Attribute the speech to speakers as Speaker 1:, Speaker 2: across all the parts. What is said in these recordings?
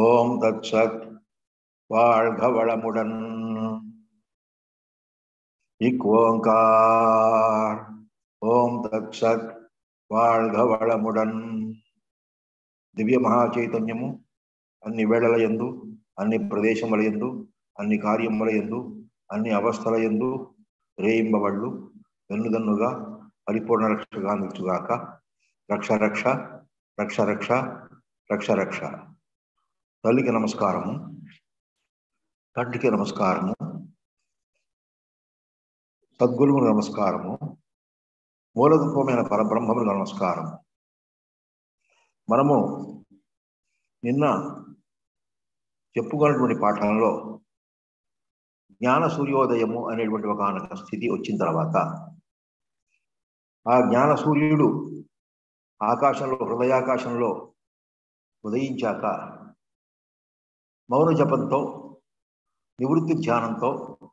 Speaker 1: ஓம் தத்சத். வாழ்க வளமுடன். இக்ஓங்கார். ஓம் தத்சத். வாழ்க వళముடன். దివ్య మహాచైతన్యము అన్ని వేళల యందు, అన్ని ప్రదేశముల యందు, అన్ని కార్యముల యందు, అన్ని అవస్థల యందు రేయింబవళ్ళు వెన్నుదన్నుగా పరిపూర్ణ రక్షగా నిలుచుగాక. రక్ష రక్ష రక్ష రక్ష రక్ష రక్ష. తల్లికి నమస్కారము, తండ్రికి నమస్కారము, సద్గురువుకు నమస్కారము, మూలతత్వమైన పరబ్రహ్మములకు నమస్కారము. మనము నిన్న చెప్పుకున్నటువంటి పాఠంలో జ్ఞాన సూర్యోదయము అనేటువంటి ఒక స్థితి వచ్చిన తర్వాత ఆ జ్ఞాన సూర్యుడు ఆకాశంలో, హృదయాకాశంలో ఉదయించాక మౌన జపంతో, నివృత్తి ధ్యానంతో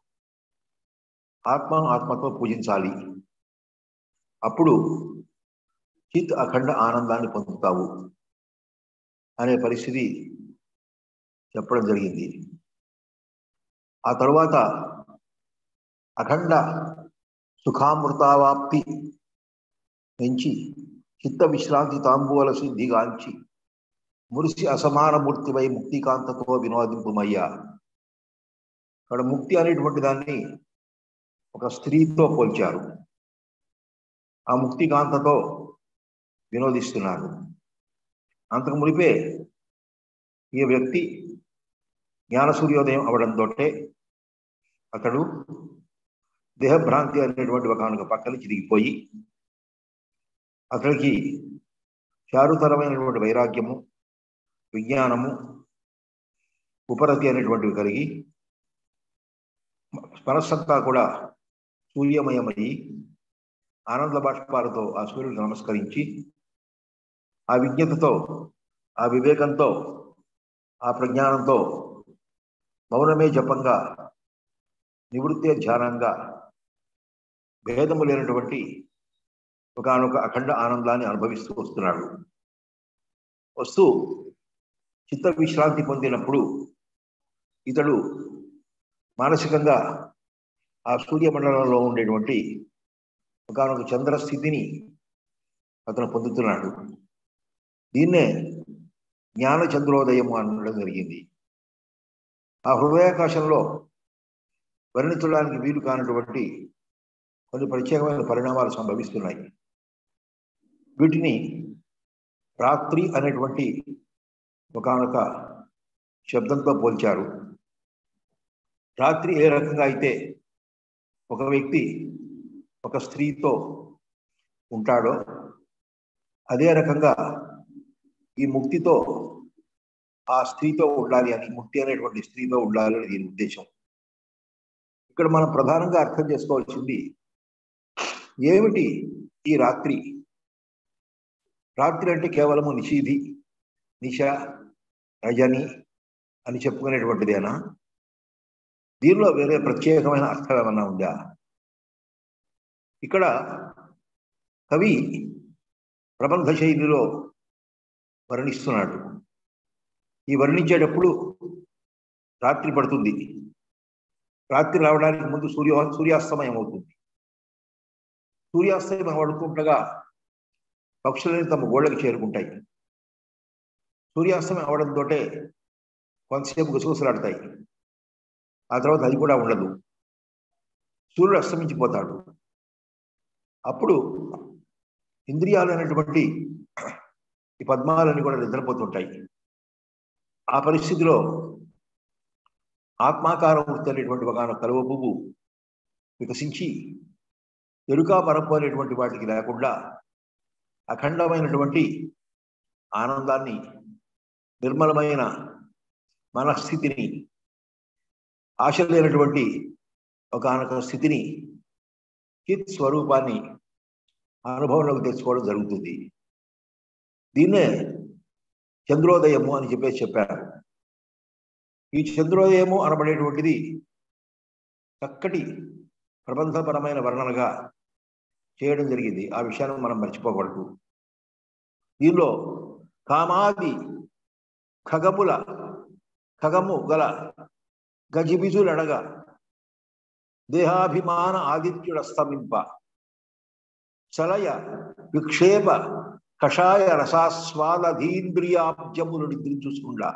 Speaker 1: ఆత్మతో పూజించాలి. అప్పుడు చిత్ అఖండ ఆనందాన్ని పొందుతావు అనే పరిస్థితి చెప్పడం జరిగింది. ఆ తరువాత అఖండ సుఖామృతావాప్తి నుంచి చిత్త విశ్రాంతి తాంబూల సిద్ధిగాంచి మురిసి అసమాన మూర్తివై ముక్తికాంతతో వినోదింపుమయ్యా. ఇక్కడ ముక్తి అనేటువంటి దాన్ని ఒక స్త్రీతో పోల్చారు. ఆ ముక్తికాంతతో వినోదిస్తున్నారు. అంతకు మునిపే ఈ వ్యక్తి జ్ఞాన సూర్యోదయం అవడంతో అతడు దేహభ్రాంతి అనేటువంటి ఒక పక్కన చిరిగిపోయి అతడికి చారుతరమైనటువంటి వైరాగ్యము, విజ్ఞానము, ఉపరతి అనేటువంటివి కలిగి మనస్సంతా కూడా సూర్యమయమయ్యి ఆనంద బాష్పాలతో ఆ సూర్యుడికి నమస్కరించి ఆ విజ్ఞతతో, ఆ వివేకంతో, ఆ ప్రజ్ఞానంతో మౌనమే జపంగా, నివృత్తే ధ్యానంగా భేదము లేనటువంటి ఒకనొక అఖండ ఆనందాన్ని అనుభవిస్తూ వస్తున్నాడు. వస్తూ చిత్త విశ్రాంతి పొందినప్పుడు ఇతడు మానసికంగా ఆ సూర్యమండలంలో ఉండేటువంటి ఒకనొక చంద్రస్థితిని అతను పొందుతున్నాడు. దీన్నే జ్ఞాన చంద్రోదయం అనడం జరిగింది. ఆ హృదయాకాశంలో వర్ణించడానికి వీలు కానటువంటి కొన్ని ప్రత్యేకమైన పరిణామాలు సంభవిస్తున్నాయి. వీటిని రాత్రి అనేటువంటి ఒకనొక శబ్దంతో పోల్చారు. రాత్రి ఏ రకంగా అయితే ఒక వ్యక్తి ఒక స్త్రీతో ఉంటాడో అదే రకంగా ఈ ముక్తితో ఆ స్త్రీతో ఉండాలి అని, ముక్తి అనేటువంటి స్త్రీతో ఉండాలి అని దీని ఉద్దేశం. ఇక్కడ మనం ప్రధానంగా అర్థం చేసుకోవాల్సింది ఏమిటి ఈ రాత్రి? రాత్రి అంటే కేవలము నిషీధి, నిశ, రజని అని చెప్పుకునేటువంటిదేనా? దీనిలో వేరే ప్రత్యేకమైన అర్థం ఏమన్నా ఉందా? ఇక్కడ కవి ప్రబంధ శైలిలో వర్ణిస్తున్నాడు. ఈ వర్ణించేటప్పుడు రాత్రి పడుతుంది. రాత్రి రావడానికి ముందు సూర్యాస్తమయం అవుతుంది. సూర్యాస్తమయం పడుతుండగా పక్షులని తమ గోళ్ళకి చేరుకుంటాయి. సూర్యాస్తమయం అవడంతో కొంతసేపు గుసగుసలాడతాయి. ఆ తర్వాత అది కూడా ఉండదు. సూర్యుడు అస్తమించిపోతాడు. అప్పుడు ఇంద్రియాలు అనేటువంటి ఈ పద్మాలన్నీ కూడా నిద్రపోతుంటాయి. ఆ పరిస్థితిలో ఆత్మాకారం వృత్తి అనేటువంటి ఒక కలువ పువ్వు వికసించి ఎరుక మరపు అనేటువంటి వాటికి లేకుండా అఖండమైనటువంటి ఆనందాన్ని, నిర్మలమైన మనస్థితిని, ఆశ లేనటువంటి ఒకనొక స్థితిని, చిత్ స్వరూపాన్ని అనుభవంలోకి తెచ్చుకోవడం జరుగుతుంది. దీన్నే చంద్రోదయము అని చెప్పారు. ఈ చంద్రోదయము అనబడేటువంటిది చక్కటి ప్రబంధపరమైన వర్ణనగా చేయడం జరిగింది. ఆ విషయాన్ని మనం మర్చిపోకూడదు. దీనిలో కామాది ఖగముల ఖగము గల గజిబిజులడగా దేహాభిమాన ఆదిత్యుడస్తమింప చలయ విక్షేప కషాయ రసాస్వాదధీంద్రియాబ్జములు నిద్రించుకుండా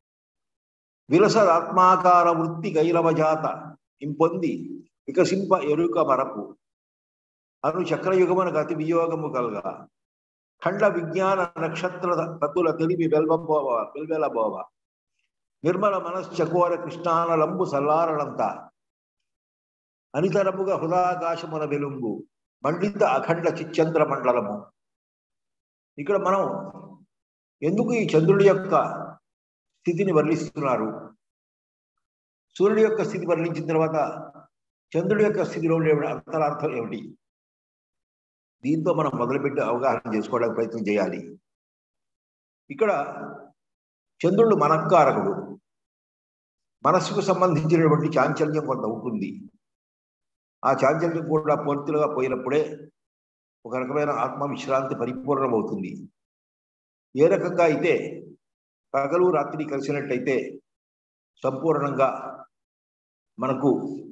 Speaker 1: విలసదాత్మాకార వృత్తి గైరవజాత ఇంపొంది వికసింప ఎరుక మరపు అను చక్రయుగమునకు అతి వియోగము కలగా ఖండ విజ్ఞాన నక్షత్ర తతుల తెలివి వెల్వెలబోవ నిర్మల మనశ్చకోర కృష్ణానలంబు సల్లారలంతా అనితరముగా హృదాకాశమున వెలుంగు మండిత అఖండ చిచ్చంద్ర మండలము. ఇక్కడ మనం ఎందుకు ఈ చంద్రుడి యొక్క స్థితిని వర్ణిస్తున్నారు? సూర్యుడి యొక్క స్థితి వర్ణించిన తర్వాత చంద్రుడి యొక్క స్థితిలో ఉండే అంతరార్థం ఏమిటి? దీంతో మనం మొదలుపెట్టి అవగాహన చేసుకోవడానికి ప్రయత్నం చేయాలి. ఇక్కడ చంద్రుడు మనఃకారకుడు. మనస్సుకు సంబంధించినటువంటి చాంచల్యం కొంత ఉంటుంది. ఆ చాంచల్యం కూడా పూర్తిగా పోయినప్పుడే ఒక రకమైన ఆత్మవిశ్రాంతి పరిపూర్ణమవుతుంది. ఏ రకంగా అయితే పగలు రాత్రి కలిసినట్టయితే సంపూర్ణంగా మనకు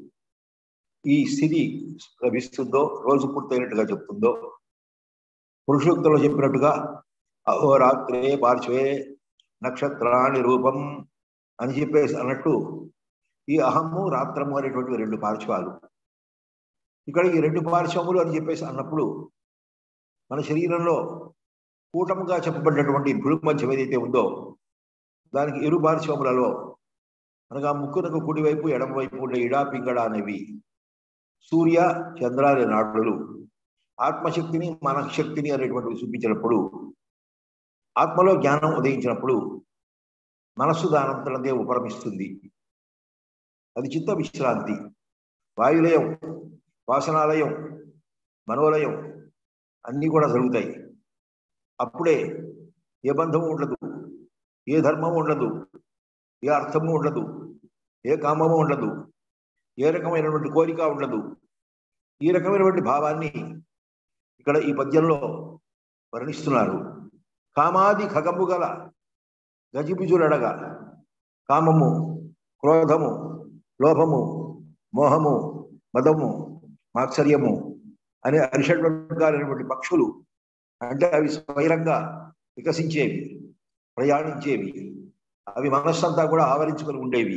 Speaker 1: ఈ స్థితి లభిస్తుందో, రోజు పూర్తయినట్టుగా చెప్తుందో, పురుషోక్తంలో చెప్పినట్టుగా అహోరాత్రే పార్శ్వే నక్షత్రాణి రూపం అని చెప్పేసి అన్నట్టు ఈ అహము రాత్రము అనేటువంటి రెండు పార్శ్వాలు. ఇక్కడ ఈ రెండు పార్శ్వములు అని చెప్పేసి అన్నప్పుడు మన శరీరంలో కూటముగా చెప్పబడినటువంటి భృమధ్యం ఏదైతే ఉందో దానికి ఇరు పార్శ్వములలో అనగా ముక్కునకు కుడివైపు ఎడమవైపు ఉండే ఇడా పింగళ అనేవి సూర్య చంద్రాది నాడులు ఆత్మశక్తిని మనఃశక్తిని అనేటువంటివి చూపించినప్పుడు, ఆత్మలో జ్ఞానం ఉదయించినప్పుడు మనస్సు దానంతరందే ఉపరమిస్తుంది. అది చిత్త విశ్రాంతి. వాయులయం, వాసనాలయం, మనోలయం అన్నీ కూడా జరుగుతాయి. అప్పుడే ఏ బంధము ఉండదు, ఏ ధర్మము ఉండదు, ఏ అర్థము ఉండదు, ఏ కామము ఉండదు, ఏ రకమైనటువంటి కోరిక ఉండదు. ఈ రకమైనటువంటి భావాన్ని ఇక్కడ ఈ పద్యంలో వర్ణిస్తున్నారు. కామాది ఖగము గల గజిబిజులడగా కామము, క్రోధము, లోభము, మోహము, మదము, మాత్సర్యము అనే అరిషడ్వర్గాలైనటువంటి పక్షులు, అంటే అవి స్వైరంగా వికసించేవి, ప్రయాణించేవి, అవి మనస్సంతా కూడా ఆవరించుకొని ఉండేవి.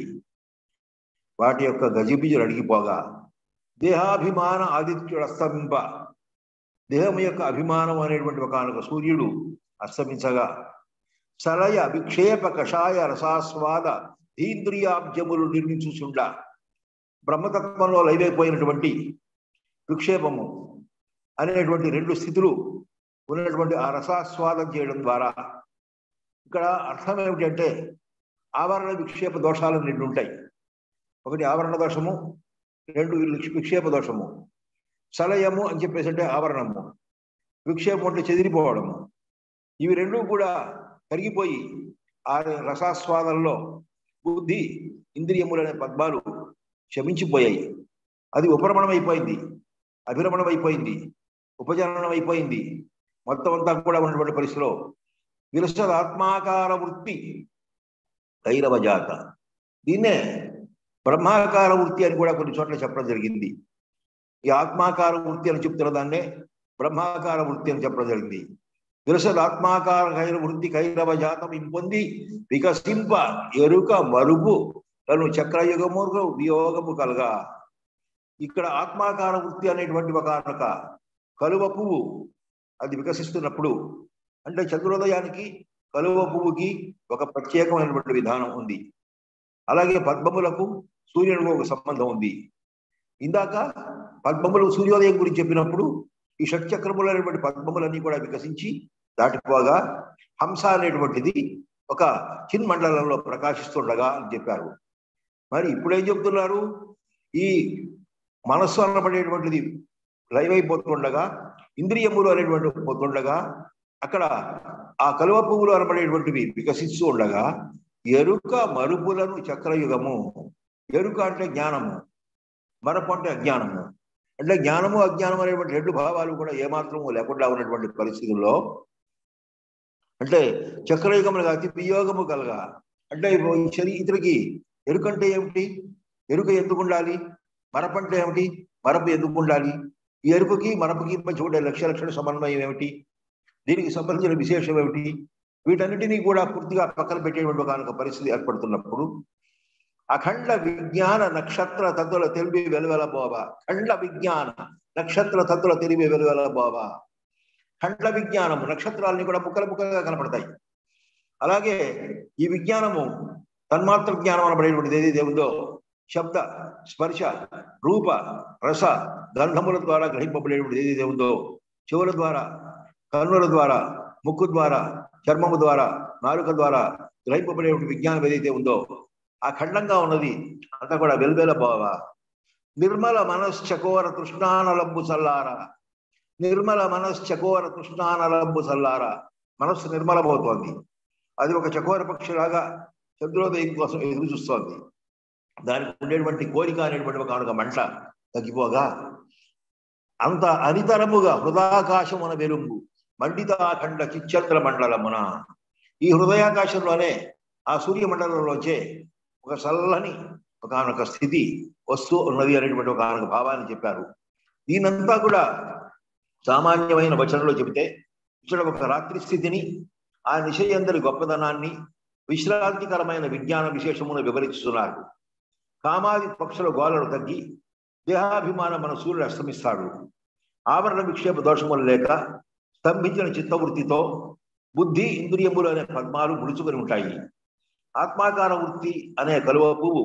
Speaker 1: వాటి యొక్క గజిబిజులు అడిగిపోగా దేహాభిమాన ఆదిత్యుడు అస్తమింప, దేహం యొక్క అభిమానం అనేటువంటి ఒకనొక సూర్యుడు అస్తమించగా సలయ విక్షేప కషాయ రసాస్వాద ధీంద్రియాబ్జములు నిర్మించుచుండ, బ్రహ్మతత్వంలో లైవైపోయినటువంటి విక్షేపము అనేటువంటి రెండు స్థితులు ఉన్నటువంటి ఆ రసాస్వాదం చేయడం ద్వారా ఇక్కడ అర్థం ఏమిటి అంటే ఆవరణ విక్షేప దోషాలు రెండు ఉంటాయి. ఒకటి ఆవరణ దోషము, రెండు విక్షేప దోషము. సలయము అని చెప్పేసి అంటే ఆవరణము, విక్షేపం అంటే చెదిరిపోవడము. ఇవి రెండు కూడా కరిగిపోయి ఆ రసాస్వాదంలో బుద్ధి ఇంద్రియములనే పద్మాలు శమించిపోయాయి. అది ఉపరమణం అయిపోయింది, అభిరమణం అయిపోయింది, ఉపజననం అయిపోయింది. మొత్తం అంతా కూడా ఉన్నటువంటి పరిస్థితిలో విలసదాత్మాకార వృత్తి గైరవజాత, దీన్నే బ్రహ్మాకార వృత్తి అని కూడా కొన్ని చోట్ల చెప్పడం జరిగింది. ఈ ఆత్మాకార వృత్తి అని చెప్తున్న దాన్నే బ్రహ్మాకార వృత్తి అని చెప్పడం జరిగింది. విలసదాత్మాకార కైర వృత్తి కైరవజాతం ఇంపొంది వికసింప ఎరుక మరుపు తను చక్రయుగము వియోగము కలగా. ఇక్కడ ఆత్మాకార వృత్తి అనేటువంటి ఒక కలువ పువ్వు అది వికసిస్తున్నప్పుడు, అంటే చంద్రోదయానికి కలువ పువ్వుకి ఒక ప్రత్యేకమైనటువంటి విధానం ఉంది. అలాగే పద్మములకు సూర్యునికి ఒక సంబంధం ఉంది. ఇందాక పద్మములు సూర్యోదయం గురించి చెప్పినప్పుడు ఈ షట్చక్రములు అనేటువంటి పద్మములన్నీ కూడా వికసించి దాటిపోగా హంస అనేటువంటిది ఒక చిన్మండలంలో ప్రకాశిస్తుండగా అని చెప్పారు. మరి ఇప్పుడు ఏం చెప్తున్నారు? ఈ మనస్సు అనబడేటువంటిది లైవైపోతుండగా, ఇంద్రియములు అనేటువంటి పోతుండగా, అక్కడ ఆ కలువ పువ్వులు అనబడేటువంటివి వికసిస్తూ ఉండగా ఎరుక మరుపులను చక్రయుగము. ఎరుక అంటే జ్ఞానము, మరపు అంటే అజ్ఞానము. అంటే జ్ఞానము అజ్ఞానం అనేటువంటి రెండు భావాలు కూడా ఏమాత్రము లేకుండా ఉన్నటువంటి పరిస్థితుల్లో, అంటే చక్రయుగములుగా అతి వియోగము కలగా అంటే ఇతనికి ఎరుక అంటే ఏమిటి? ఎరుక ఎందుకు ఉండాలి? మరపు అంటే ఏమిటి? మరపు ఎందుకు ఉండాలి? ఈ ఎరుకకి మరపుకి మధ్య ఉండే లక్షణ సమన్వయం ఏమిటి? దీనికి సంబంధించిన విశేషం ఏమిటి? వీటన్నిటినీ కూడా పూర్తిగా పక్కన పెట్టేటువంటి ఒక పరిస్థితి ఏర్పడుతున్నప్పుడు అఖండ విజ్ఞాన నక్షత్ర తత్తుల తెలివి వెలువెలబోవ. ఖండ విజ్ఞాన నక్షత్ర తత్తుల తెలివి వెలువెలబోవ. ఖండ విజ్ఞానము, నక్షత్రాలని కూడా ముక్కలుగా కనపడతాయి. అలాగే ఈ విజ్ఞానము తన్మాత్ర జ్ఞానం అనబడేటువంటిది ఏదైతే ఉందో, శబ్ద స్పర్శ రూప రస గంధముల ద్వారా గ్రహింపబడేటువంటిది ఏదైతే ఉందో, చెవుల ద్వారా, కన్నుల ద్వారా, ముక్కు ద్వారా, చర్మము ద్వారా, నాలుక ద్వారా గ్రహింపబడేటువంటి విజ్ఞానం ఏదైతే ఉందో ఆ ఖండంగా ఉన్నది అంతా కూడా వెల్వెల బావ. నిర్మల మనశ్చకోర తృష్ణానలంబు సల్లారా. నిర్మల మనశ్చకోర తృష్ణానలంబు సల్లారా. మనస్సు నిర్మలమవుతోంది. అది ఒక చకోర పక్షిలాగా చంద్రోదయం కోసం ఎదురు చూస్తోంది. దానికి ఉండేటువంటి కోరిక అనేటువంటి ఒక మంట తగ్గిపోగా అంత అనితరముగా హృదయాకాశమున వెలుంగు మండితాఖండ చిచ్చంద్ర మండలమున. ఈ హృదయాకాశంలోనే ఆ సూర్యమండలంలోంచే ఒక చల్లని ఒకనొక స్థితి వస్తూ ఉన్నది అనేటువంటి ఒక భావాన్ని చెప్పారు. దీనంతా కూడా సామాన్యమైన వచనంలో చెబితే ఇక్కడ ఒక రాత్రి స్థితిని, ఆ నిశయందరి గొప్పదనాన్ని, విశ్రాంతికరమైన విజ్ఞాన విశేషమును వివరిస్తున్నారు. కామాది పక్షుల గోళలు తగ్గి దేహాభిమానం మన సూర్యుడు అస్తమిస్తాడు. ఆవరణ విక్షేప దోషములు లేక స్తంభించిన చిత్తవృత్తితో బుద్ధి ఇంద్రియములు అనే పద్మాలు ముడుచుకొని ఉంటాయి. ఆత్మాకార వృత్తి అనే కలువ పువ్వు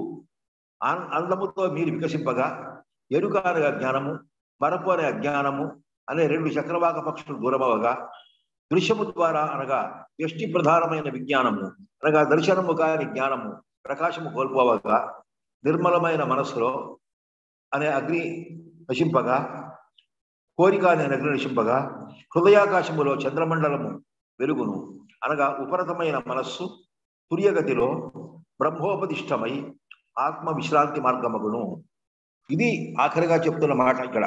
Speaker 1: అందముతో మీరు వికసింపగా ఎరుక అనగా జ్ఞానము, మరపు అనే అజ్ఞానము అనే రెండు చక్రవాక పక్షులు దూరమవగా దృశ్యము ద్వారా అనగా యష్టి ప్రధానమైన విజ్ఞానము అనగా దర్శనము కాని జ్ఞానము ప్రకాశము కోల్పోవగా నిర్మలమైన మనస్సులో అనే అగ్ని నశింపగా, కోరిక అనే అగ్ని నశింపగా హృదయాకాశములో చంద్రమండలము వెలుగును అనగా ఉపరతమైన మనస్సు తుర్యగతిలో బ్రహ్మోపదిష్టమై ఆత్మ విశ్రాంతి మార్గమగును. ఇది ఆఖరిగా చెప్తున్న మాట ఇక్కడ.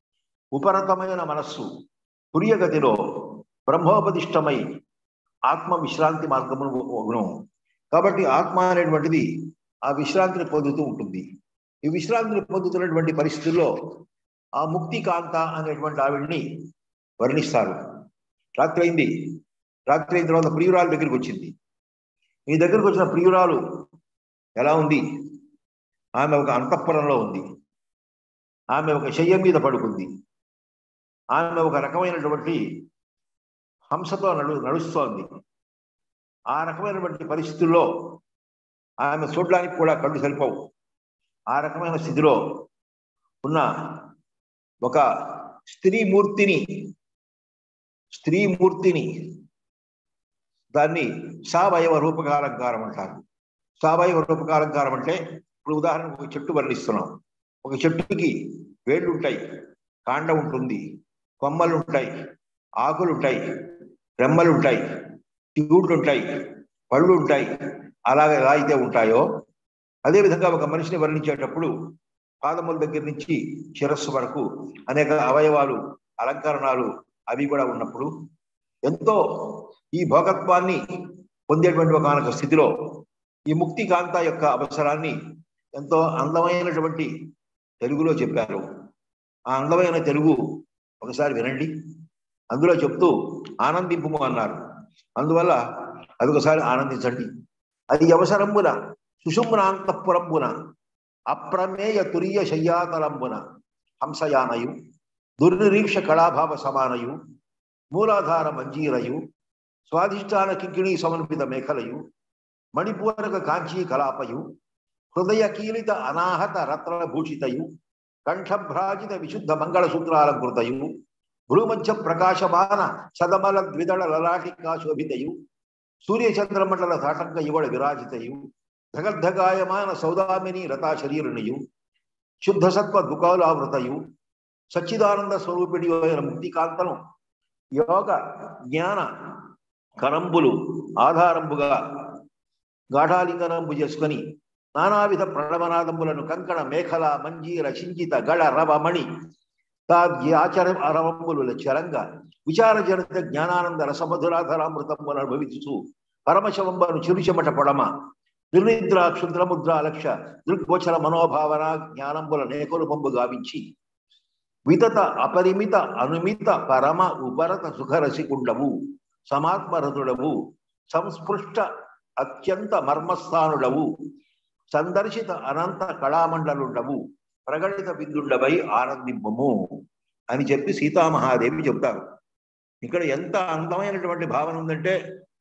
Speaker 1: ఉపరతమైన మనస్సు తుర్యగతిలో బ్రహ్మోపదిష్టమై ఆత్మ విశ్రాంతి మార్గమును. కాబట్టి ఆత్మ అనేటువంటిది ఆ విశ్రాంతిని పొందుతూ ఉంటుంది. ఈ విశ్రాంతిని పొందుతున్నటువంటి పరిస్థితుల్లో ఆ ముక్తి కాంత అనేటువంటి ఆవిడ్ని వర్ణిస్తారు. రాత్రి అయింది. రాత్రి అయిన తర్వాత ప్రియురాలు దగ్గరికి వచ్చింది. మీ దగ్గరకు వచ్చిన ప్రియురాలు ఎలా ఉంది? ఆమె ఒక అంతఃపురంలో ఉంది. ఆమె ఒక శయ్య మీద పడుకుంది. ఆమె ఒక రకమైనటువంటి హంసతో నడుస్తోంది. ఆ రకమైనటువంటి పరిస్థితుల్లో ఆమె చూడడానికి కూడా కళ్ళు సరిపోవు. ఆ రకమైన స్థితిలో ఉన్న ఒక స్త్రీమూర్తిని దాన్ని సావయవ రూపకాలంకారం అంటారు. సావయవ రూపకాలంకారం అంటే ఇప్పుడు ఉదాహరణకు ఒక చెట్టు వర్ణిస్తున్నాం. ఒక చెట్టుకి వేళ్ళు ఉంటాయి, కాండం ఉంటుంది, కొమ్మలు ఉంటాయి, ఆకులు ఉంటాయి, రెమ్మలు ఉంటాయి, చిగుళ్ళు ఉంటాయి, పళ్ళు ఉంటాయి. అలాగే ఎలా అయితే ఉంటాయో అదేవిధంగా ఒక మనిషిని వర్ణించేటప్పుడు పాదముల దగ్గర నుంచి శిరస్సు వరకు అనేక అవయవాలు, అలంకరణాలు అవి కూడా ఉన్నప్పుడు ఎంతో ఈ భోగత్వాన్ని పొందేటువంటి ఒక స్థితిలో ఈ ముక్తి కాంత యొక్క అవసరాన్ని ఎంతో అందమైనటువంటి తెలుగులో చెప్పారు. ఆ అందమైన తెలుగు ఒకసారి వినండి. అందులో చెప్తూ ఆనందింపుము అన్నారు. అందువల్ల అది ఒకసారి ఆనందించండి. అది అవసరంబున సుషుమ్నాంతఃపురంబున అప్రమేయ తురియ శయ్యాతలంబున హంసయానయు దుర్నిరీక్ష కళాభావ సమానయు మూలాధార మంజీరయు స్వాధిష్టాన కింకిణీ సమర్పిత మేఖలయు మణిపూరక కాంచీ కలాపయు హృదయ కీలిత అనాహత రత్నభూషితయు కంఠభ్రాజిత విశుద్ధ మంగళసూత్రాలంకృతయు భ్రూమధ్య ప్రకాశమాన సదమల ద్విదళ లలాటికా శోభితయు సూర్యచంద్రమండల తాటంక యువడ విరాజితయు ధగద్ధగాయమాన సౌదామిని రతా శరీరునియు శుద్ధ సత్వ దుకాలావృతయు సచ్చిదానంద స్వరూపిణి అయిన ముక్తికాంతను యోగ జ్ఞాన కరంబులు ఆధారంబుగా గాఢాలింగనంబు చేసుకొని నానావిధ ప్రణవనాదంబులను కంకణ మేఖల మంజీర చింజిత గళ రవమణి తాద్యాచరవంబుల చరంగ విచారజనిత జ్ఞానానంద రసమధురాధరామృతంబును అనుభవించు పరమశవంబను చిరుచెమట పొడమ నిర్నిద్ర క్షుద్ర ముద్ర లక్ష్య దృగ్గోచర మనోభావన జ్ఞానంబుల నేకరూపంబు గావించి వితత అపరిమిత అనుమిత పరమ ఉపరత సుఖరసికుండవు సమాత్మరతుడవు సంస్పృష్ట అత్యంత మర్మస్థానుడవు సందర్శిత అనంత కళామండలుండవు ప్రగళిత బిందుండవై ఆనందింపము అని చెప్పి సీతామహాదేవి చెప్తారు. ఇక్కడ ఎంత అందమైనటువంటి భావన ఉందంటే,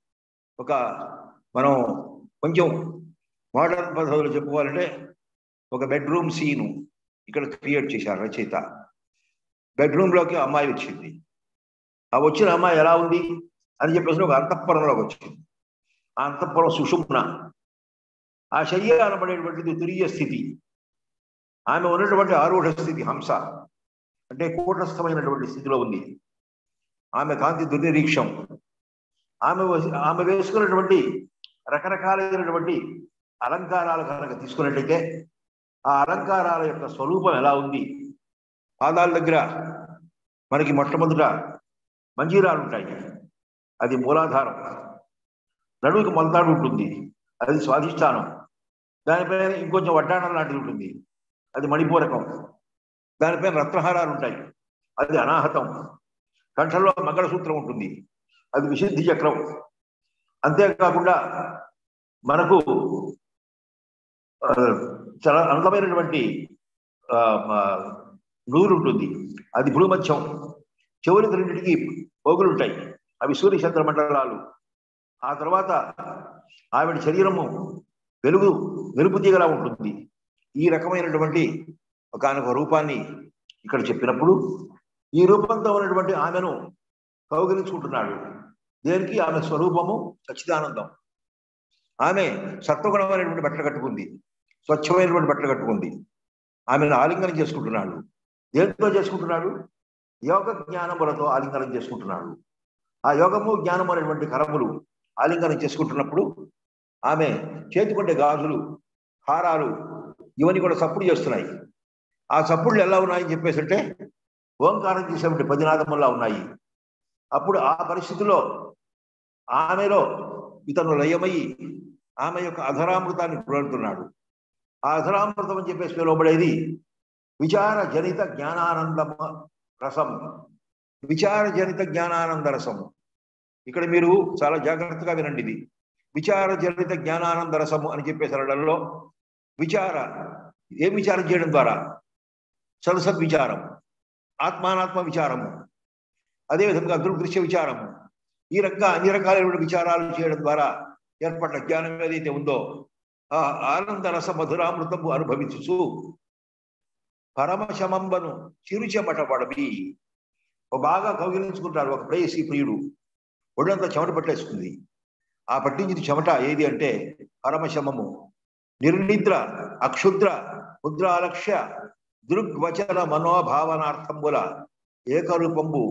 Speaker 1: మనం కొంచెం మోడర్న్ పద్ధతులు చెప్పుకోవాలంటే ఒక బెడ్రూమ్ సీను ఇక్కడ క్రియేట్ చేశారు రచయిత. బెడ్రూమ్లోకి అమ్మాయి వచ్చింది. ఆ వచ్చిన అమ్మాయి ఎలా ఉంది అని చెప్పేసి ఒక అంతఃపురంలోకి వచ్చింది. ఆ అంతఃపురం సుషుమ్న. ఆ శయ్య అనబడేటువంటిది తురీయ స్థితి. ఆమె ఉన్నటువంటి ఆరూఢ స్థితి హంస, అంటే కూటస్థమైనటువంటి స్థితిలో ఉంది. ఆమె కాంతి దుర్నిరీక్షం. ఆమె వేసుకున్నటువంటి రకరకాలైనటువంటి అలంకారాలు కనుక తీసుకున్నట్టయితే ఆ అలంకారాల యొక్క స్వరూపం ఎలా ఉంది? పాదాల దగ్గర మనకి మొట్టమొదట మంజీరాలు ఉంటాయి, అది మూలాధారం. నడువుకి మొలతాడు ఉంటుంది, అది స్వాధిష్టానం. దానిపైన ఇంకొంచెం వడ్డాణం లాంటిది ఉంటుంది, అది మణిపూరకం. దానిపైన రత్నహారాలు ఉంటాయి, అది అనాహతం. కంఠంలో మంగళసూత్రం ఉంటుంది, అది విశుద్ధి చక్రం. అంతేకాకుండా మనకు చాలా అందమైనటువంటి నూరు ఉంటుంది, అది భూమధ్యం. చెవులకు రెండింటికి పోగులు ఉంటాయి, అవి సూర్యచంద్ర మండలాలు. ఆ తర్వాత ఆవిడ శరీరము వెలుపు తీగలా ఉంటుంది. ఈ రకమైనటువంటి ఒకానొక రూపాన్ని ఇక్కడ చెప్పినప్పుడు ఈ రూపంతో ఉన్నటువంటి ఆమెను కౌగిలించుకుంటున్నాడు. దేనికి? ఆమె స్వరూపము సచ్చిదానందం. ఆమె సత్వగుణమైనటువంటి బట్టలు కట్టుకుంది, స్వచ్ఛమైనటువంటి బట్టలు కట్టుకుంది. ఆమెను ఆలింగనం చేసుకుంటున్నాడు. దేనితో చేసుకుంటున్నాడు? యోగ జ్ఞానములతో ఆలింగనం చేసుకుంటున్నాడు. ఆ యోగము జ్ఞానము అనేటువంటి కరములు ఆలింగనం చేసుకుంటున్నప్పుడు ఆమె చేతికొండే గాజులు, హారాలు ఇవన్నీ కూడా సప్పుడు చేస్తున్నాయి. ఆ సప్పుళ్ళు ఎలా ఉన్నాయని చెప్పేసి అంటే ఓంకారం చేసేటువంటి పదినాదములా ఉన్నాయి. అప్పుడు ఆ పరిస్థితిలో ఆమెలో ఇతను లయమయ్యి ఆమె యొక్క అధరామృతాన్ని పురడుతున్నాడు. ఆ అధరామృతం అని చెప్పేసి పిలువబడేది విచార జనిత జ్ఞానానంద రసము. విచార జనిత జ్ఞానానంద రసము. ఇక్కడ మీరు చాలా జాగ్రత్తగా వినండి. ఇది విచార జనిత జ్ఞానానంద రసము అని చెప్పేసి అనడంలో ఏం విచారం చేయడం ద్వారా? సదసద్విచారం, ఆత్మానాత్మ విచారము, అదేవిధంగా దృగ్దృశ్య విచారము. ఈ రకంగా అన్ని రకాలైన విచారాలు చేయడం ద్వారా ఏర్పడిన జ్ఞానం ఏదైతే ఉందో ఆ ఆనంద రస మధురామృతము అనుభవించు పరమశమంబను చిరుచెమటపడవి. బాగా కౌగిలించుకుంటారు ఒక ప్రేయసీ ప్రియుడు, ఒళ్ళంతా చెమట పట్టేస్తుంది. ఆ పట్టించిన చెమట ఏది అంటే పరమశమము. నిర్నిద్ర అక్షుద్ర ముద్రాలక్ష్య దృగ్వచన మనోభావనార్థంబుల ఏకరూపంబు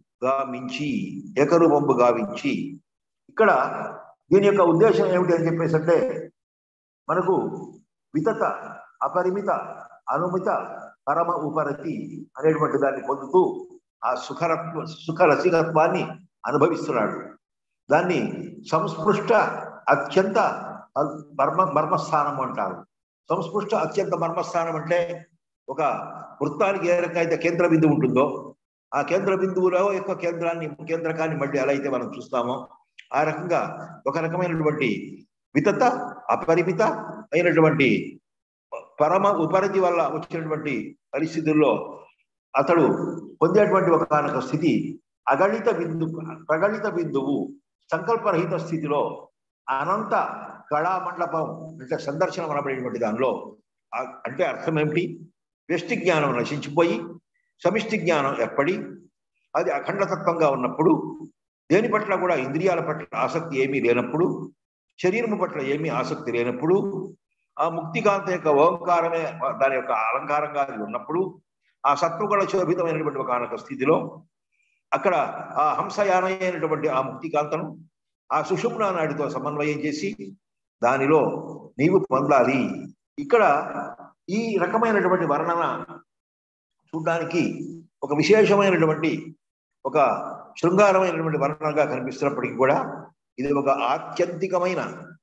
Speaker 1: గావించి. ఇక్కడ దీని యొక్క ఉద్దేశం ఏమిటి అని చెప్పేసి అంటే మనకు వితత అపరిమిత అనుమిత పరమ ఉపరతి అనేటువంటి దాన్ని పొందుతూ ఆ సుఖరసికత్వాన్ని అనుభవిస్తున్నాడు. దాన్ని సంస్పృష్ట అత్యంత మర్మస్థానం అంటారు. సంస్పృష్ట అత్యంత మర్మస్థానం అంటే ఒక వృత్తానికి ఏ రకంగా అయితే కేంద్ర బిందువు ఉంటుందో ఆ కేంద్ర బిందువులో యొక్క కేంద్రకాన్ని మళ్ళీ ఎలా అయితే మనం చూస్తామో ఆ రకంగా ఒక రకమైనటువంటి వితత అపరిమిత అయినటువంటి పరమ ఉపరతి వల్ల వచ్చినటువంటి పరిస్థితుల్లో అతడు పొందేటువంటి ఒకనొక స్థితి ప్రగళిత బిందువు, సంకల్పరహిత స్థితిలో అనంత కళామండపం అంటే సందర్శనం అనబడేటువంటి దానిలో అంటే అర్థం ఏమిటి? వ్యష్టి జ్ఞానం నశించిపోయి సమిష్టి జ్ఞానం ఏర్పడి అది అఖండతత్వంగా ఉన్నప్పుడు, దేని పట్ల కూడా ఇంద్రియాల పట్ల ఆసక్తి ఏమీ లేనప్పుడు, శరీరము పట్ల ఏమీ ఆసక్తి లేనప్పుడు, ఆ ముక్తికాంత యొక్క ఓంకారమే దాని యొక్క అలంకారంగా ఉన్నప్పుడు, ఆ సత్వగుణ శోభితమైనటువంటి ఒక స్థితిలో అక్కడ ఆ హంసయానమైనటువంటి ఆ ముక్తికాంతను ఆ సుషుమ్నా నాడితో సమన్వయం చేసి దానిలో నీవు పొందాలి. ఇక్కడ ఈ రకమైనటువంటి వర్ణన చూడడానికి ఒక విశేషమైనటువంటి ఒక శృంగారమైనటువంటి వర్ణనగా కనిపిస్తున్నప్పటికీ కూడా ఇది ఒక ఆత్యంతికమైన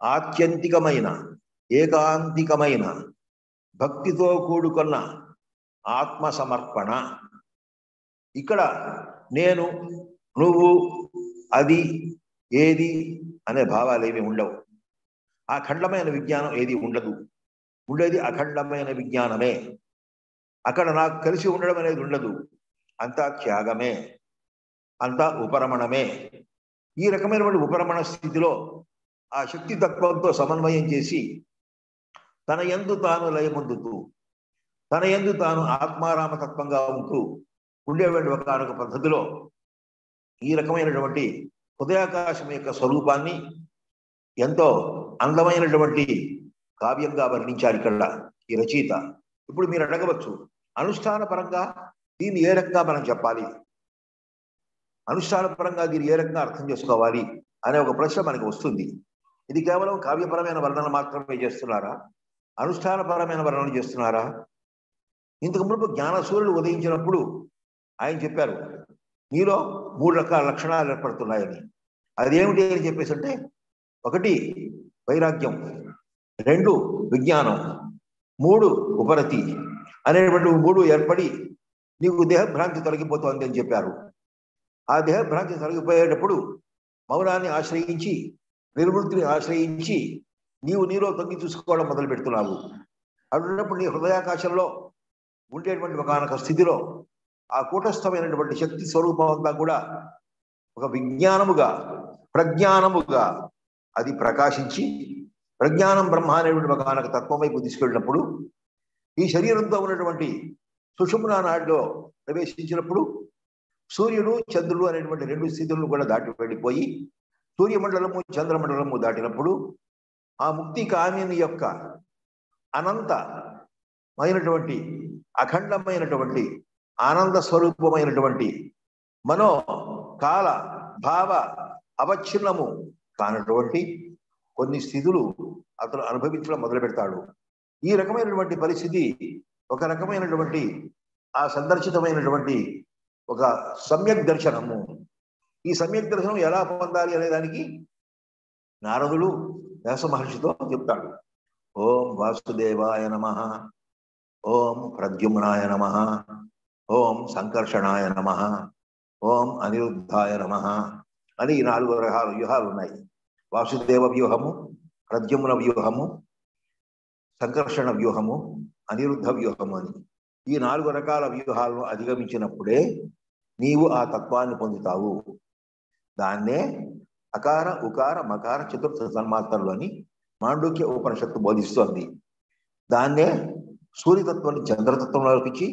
Speaker 1: ఆత్యంతికమైన ఏకాంతికమైన భక్తితో కూడుకున్న ఆత్మ సమర్పణ. ఇక్కడ నేను, నువ్వు, అది, ఏది అనే భావాలు ఏమి ఉండవు. అఖండమైన విజ్ఞానం ఏది ఉండదు. ఉండేది అఖండమైన విజ్ఞానమే. అక్కడ నాకు కలిసి ఉండడం అనేది ఉండదు. అంతా త్యాగమే, అంతా ఉపరమణమే. ఈ రకమైనటువంటి ఉపరమణ స్థితిలో ఆ శక్తి తత్వంతో సమన్వయం చేసి తన యందు తాను లయమొందుతూ, తన యందు తాను ఆత్మారామతత్వంగా ఉంటూ ఉండేటువంటి ఒకనొక పద్ధతిలో ఈ రకమైనటువంటి హృదయాకాశం యొక్క స్వరూపాన్ని ఎంతో అందమైనటువంటి కావ్యంగా వర్ణించారు ఇక్కడ ఈ రచయిత. ఇప్పుడు మీరు అడగవచ్చు, అనుష్ఠాన పరంగా దీన్ని ఏ రకంగా మనం చెప్పాలి, అనుష్ఠాన పరంగా దీన్ని ఏ రకంగా అర్థం చేసుకోవాలి అనే ఒక ప్రశ్న మనకు వస్తుంది. ఇది కేవలం కావ్యపరమైన వర్ణన మాత్రమే చేస్తున్నారా, అనుష్ఠానపరమైన వర్ణన చేస్తున్నారా? ఇంతకు మునుపు జ్ఞానసూర్యుడు ఉదయించినప్పుడు ఆయన చెప్పారు, నీలో 3 రకాల లక్షణాలు ఏర్పడుతున్నాయని. అదేమిటి అని చెప్పేసి అంటే, 1 వైరాగ్యం, 2 విజ్ఞానం, 3 ఉపరతి అనేటువంటి 3 ఏర్పడి నీకు దేహభ్రాంతి తొలగిపోతోంది అని చెప్పారు. ఆ దేహభ్రాంతి తొలగిపోయేటప్పుడు మౌనాన్ని ఆశ్రయించి, నిర్వృత్తిని ఆశ్రయించి నీవు నీలో తొంగి చూసుకోవడం మొదలు పెడుతున్నావు. అన్నప్పుడు నీ హృదయాకాశంలో ఉండేటువంటి ఒకనొక స్థితిలో ఆ కూటస్థమైనటువంటి శక్తి స్వరూపం అంతా కూడా ఒక విజ్ఞానముగా, ప్రజ్ఞానముగా అది ప్రకాశించి, ప్రజ్ఞానం బ్రహ్మ అనేటువంటి ఒకనొక తత్వం వైపు తీసుకెళ్ళినప్పుడు ఈ శరీరంతో ఉన్నటువంటి సుషుమ్నా నాడిలో ప్రవేశించినప్పుడు సూర్యుడు చంద్రుడు అనేటువంటి 2 స్థితులను కూడా దాటి వెళ్ళిపోయి సూర్యమండలము చంద్రమండలము దాటినప్పుడు ఆ ముక్తి కామిని యొక్క అనంతమైనటువంటి అఖండమైనటువంటి ఆనంద స్వరూపమైనటువంటి మనో కాల భావ అవచ్ఛిన్నము కానటువంటి కొన్ని స్థితులు అతను అనుభవించడం మొదలు పెడతాడు. ఈ రకమైనటువంటి పరిస్థితి ఒక రకమైనటువంటి ఆ సందర్శితమైనటువంటి ఒక సమ్యక్ దర్శనము. ఈ సమ్యక్ దర్శనం ఎలా పొందాలి అనే దానికి నారదుడు వ్యాస మహర్షితో చెప్తాడు. ఓం వాసుదేవాయ నమః, ఓం ప్రద్యుమ్నాయ నమః, ఓం సంకర్షణాయ నమః, ఓం అనిరుద్ధాయ నమః అని 4 రకాల వ్యూహాలు ఉన్నాయి. వాసుదేవ వ్యూహము, ప్రద్యుమ్న వ్యూహము, సంకర్షణ వ్యూహము, అనిరుద్ధ వ్యూహము అని ఈ 4 రకాల వ్యూహాలను అధిగమించినప్పుడే నీవు ఆ తత్వాన్ని పొందుతావు. దాన్నే అకార ఉకార మకార చతుర్థ తన్మాత్రలు అని మాండూక్య ఉపనిషత్తు బోధిస్తోంది. దాన్నే సూర్యతత్వాన్ని చంద్రతత్వంలోకి ఇచ్చి,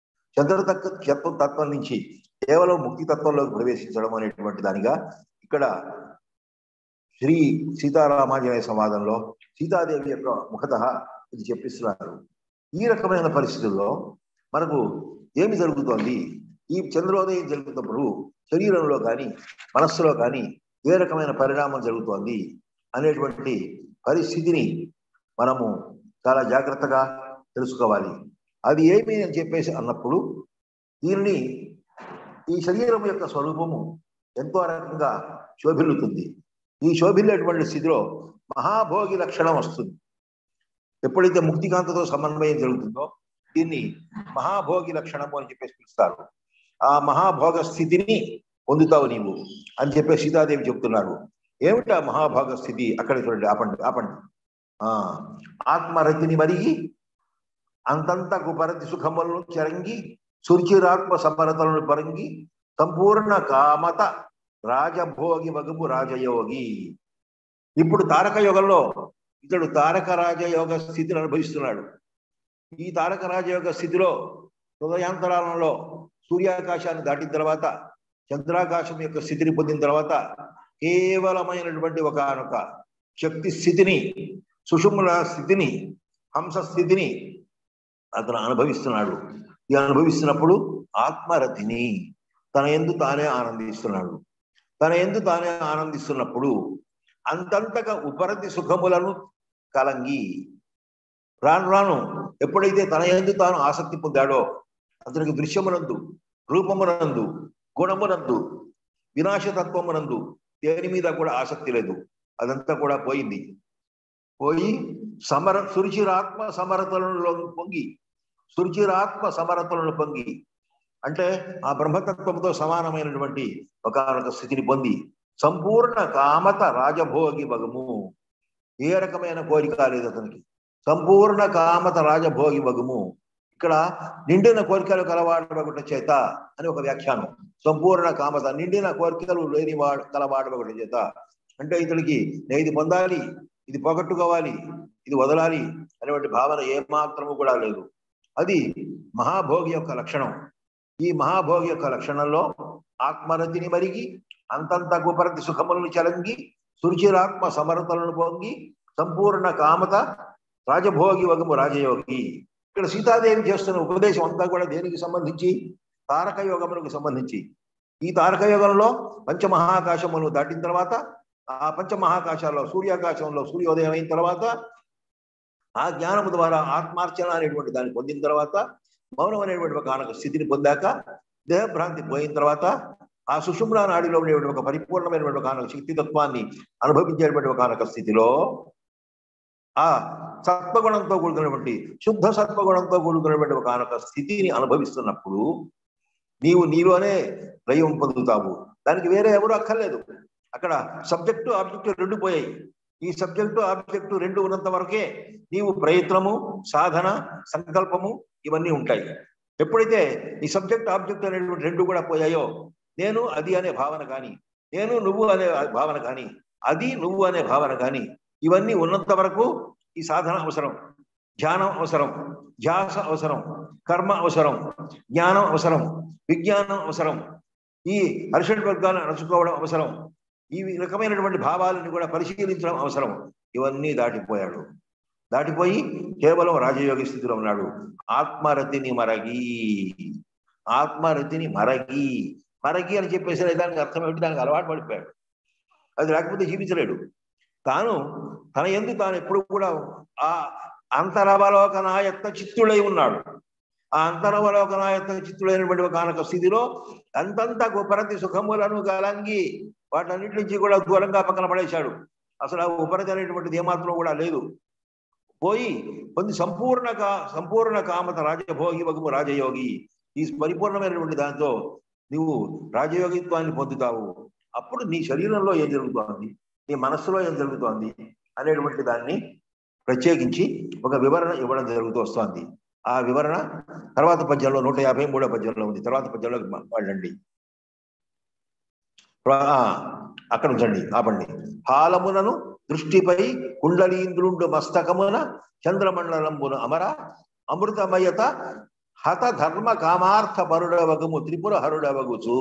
Speaker 1: తత్వం నుంచి కేవలం ముక్తి తత్వంలోకి ప్రవేశించడం అనేటువంటి దానిగా ఇక్కడ శ్రీ సీతారామాంజనేయ సంవాదంలో సీతాదేవి యొక్క ముఖతః ఇది చెప్పిస్తున్నారు. ఈ రకమైన పరిస్థితుల్లో మనకు ఏమి జరుగుతోంది, ఈ చంద్రోదయం జరుగుతున్నప్పుడు శరీరంలో కానీ మనస్సులో కానీ ఏ రకమైన పరిణామం జరుగుతోంది అనేటువంటి పరిస్థితిని మనము చాలా జాగ్రత్తగా తెలుసుకోవాలి. అది ఏమి అని చెప్పేసి అన్నప్పుడు దీనిని ఈ శరీరం యొక్క స్వరూపము ఎంతో రకంగా శోభిల్లుతుంది. ఈ శోభిల్లేటువంటి స్థితిలో మహాభోగి లక్షణం వస్తుంది. ఎప్పుడైతే ముక్తికాంతతో సమన్వయం జరుగుతుందో దీన్ని మహాభోగి లక్షణము అని చెప్పేసి పిలుస్తారు. ఆ మహాభోగ స్థితిని పొందుతావు నీవు అని చెప్పేసి సీతాదేవి చెప్తున్నారు. ఏమిటా మహాభోగ స్థితి? అక్కడ చూడండి, ఆపండి. ఆత్మరతిని మరిగి అంతంతకు పరతి సుఖములను చెరంగి సురుచిరాత్మ సమరతలను పరంగి సంపూర్ణ కామత రాజభోగి వగుపు రాజయోగి. ఇప్పుడు తారక యోగంలో ఇతడు తారక రాజయోగ స్థితిని అనుభవిస్తున్నాడు. ఈ తారక రాజయోగ స్థితిలో హృదయాంతరాలంలో సూర్యాకాశాన్ని దాటిన తర్వాత చంద్రాకాశం యొక్క స్థితిని పొందిన తర్వాత కేవలమైనటువంటి ఒకనొక శక్తి స్థితిని, సుషుమ్న స్థితిని, హంస స్థితిని అతను అనుభవిస్తున్నాడు. ఈ అనుభవిస్తున్నప్పుడు ఆత్మరతిని తన యందు తానే ఆనందిస్తున్నాడు. తన యందు తానే ఆనందిస్తున్నప్పుడు అంతంతగా ఉపరతి సుఖములను కలంగి రాను రాను ఎప్పుడైతే తన యందు తాను ఆసక్తి పొందాడో అతనికి దృశ్యమునందు, రూపమునందు, గుణమునందు, వినాశతత్వమునందు దేని మీద కూడా ఆసక్తి లేదు. అదంతా కూడా పోయింది. పోయి సురుచిరాత్మ సమరతలలో పొంగి అంటే ఆ బ్రహ్మతత్వంతో సమానమైనటువంటి ఒకనొక స్థితిని పొంది సంపూర్ణ కామత రాజభోగి భగము. ఏ రకమైన కోరిక లేదు అతనికి. సంపూర్ణ కామత రాజభోగి భగము. ఇక్కడ నిండిన కోరికలు కలవాడబగుట చేత అని ఒక వ్యాఖ్యానం. సంపూర్ణ కామత, నిండిన కోరికలు లేని కలవాడబగుట చేత అంటే ఇతడికి నేను ఇది పొందాలి, ఇది పోగొట్టుకోవాలి, ఇది వదలాలి అనేటువంటి భావన ఏమాత్రము కూడా లేదు. అది మహాభోగి యొక్క లక్షణం. ఈ మహాభోగి యొక్క లక్షణంలో ఆత్మరతిని మరిగి అంతంతకు ఉపరతి సుఖములను చలంగి సురుచిరాత్మ సమరతలను పొంగి సంపూర్ణ కామత రాజభోగి వగము రాజయోగి. ఇక్కడ సీతాదేవి చేస్తున్న ఉపదేశం అంతా కూడా దేనికి సంబంధించి? తారక యోగములకు సంబంధించి. ఈ తారక యోగంలో పంచమహాకాశములను దాటిన తర్వాత ఆ పంచమహాకాశాల్లో సూర్యాకాశంలో సూర్యోదయం అయిన తర్వాత ఆ జ్ఞానము ద్వారా ఆత్మార్చన అనేటువంటి దాన్ని పొందిన తర్వాత మౌనం అనేటువంటి ఒక ఆనక స్థితిని పొందాక దేహభ్రాంతి పోయిన తర్వాత ఆ సుషుమ్నా నాడిలో ఉండేటువంటి ఒక పరిపూర్ణమైనటువంటి ఒక ఆనక శక్తితత్వాన్ని అనుభవించేటువంటి ఒక ఆనక స్థితిలో ఆ సత్వగుణంతో కూడుకున్నటువంటి శుద్ధ సత్వగుణంతో కూడుకున్నటువంటి ఒక ఆనక స్థితిని అనుభవిస్తున్నప్పుడు నీలోనే లయం పొందుతావు. దానికి వేరే ఎవరు అక్కర్లేదు. అక్కడ సబ్జెక్టు ఆబ్జెక్టు రెండు పోయాయి. ఈ సబ్జెక్టు ఆబ్జెక్టు రెండు ఉన్నంత వరకే నీవు ప్రయత్నము, సాధన, సంకల్పము ఇవన్నీ ఉంటాయి. ఎప్పుడైతే ఈ సబ్జెక్ట్ ఆబ్జెక్ట్ అనేటువంటి రెండు కూడా పోయాయో, నేను అది అనే భావన కానీ, నేను నువ్వు అనే భావన కానీ, అది నువ్వు అనే భావన కానీ ఇవన్నీ ఉన్నంత వరకు ఈ సాధన అవసరం, ధ్యానం అవసరం, ధ్యాస అవసరం, కర్మ అవసరం, జ్ఞానం అవసరం, విజ్ఞానం అవసరం, ఈ అరిషడ్ వర్గాలను అణచుకోవడం అవసరం, ఈ రకమైనటువంటి భావాలను కూడా పరిశీలించడం అవసరం. ఇవన్నీ దాటిపోయాడు. దాటిపోయి కేవలం రాజయోగి స్థితిలో ఉన్నాడు. ఆత్మరతిని మరగి అని చెప్పేసి దానికి అర్థం ఏమిటి? దానికి అలవాటు పడిపోయాడు. అది లేకపోతే జీవించలేడు. తన యందు తాను ఎప్పుడు కూడా ఆ అంతరవలోకనాయత్త చిత్తుడై ఉన్నాడు. ఆ అంతరవలోకనాయత్త చిత్తుడైనటువంటి ఒక ఆనక స్థితిలో అంతంత ఉపరతి సుఖములను కలంగి వాటన్నిటి నుంచి కూడా దూరంగా పక్కన పడేశాడు. అసలు ఆ ఉపరతి అనేటువంటిది ఏమాత్రం కూడా లేదు. పోయి పొంది సంపూర్ణ కామత రాజభోగి వగము రాజయోగి. ఈ పరిపూర్ణమైనటువంటి దాంతో నువ్వు రాజయోగిత్వాన్ని పొందుతావు. అప్పుడు నీ శరీరంలో ఏం జరుగుతోంది, నీ మనస్సులో ఏం జరుగుతోంది అనేటువంటి దాన్ని ప్రత్యేకించి ఒక వివరణ ఇవ్వడం జరుగుతూ వస్తోంది. ఆ వివరణ తర్వాత పద్యంలో 153వ పద్యంలో ఉంది. తర్వాత పద్యంలోకి వాళ్ళండి, అక్కడ ఉంచండి, ఆపండి. హాలమునను దృష్టిపై కుండలీంద్రుండు మస్తకమున చంద్రమండలంబున అమర అమృతమయత హత ధర్మ కామార్థ పరుడవగము త్రిపుర హరుడవగుచు.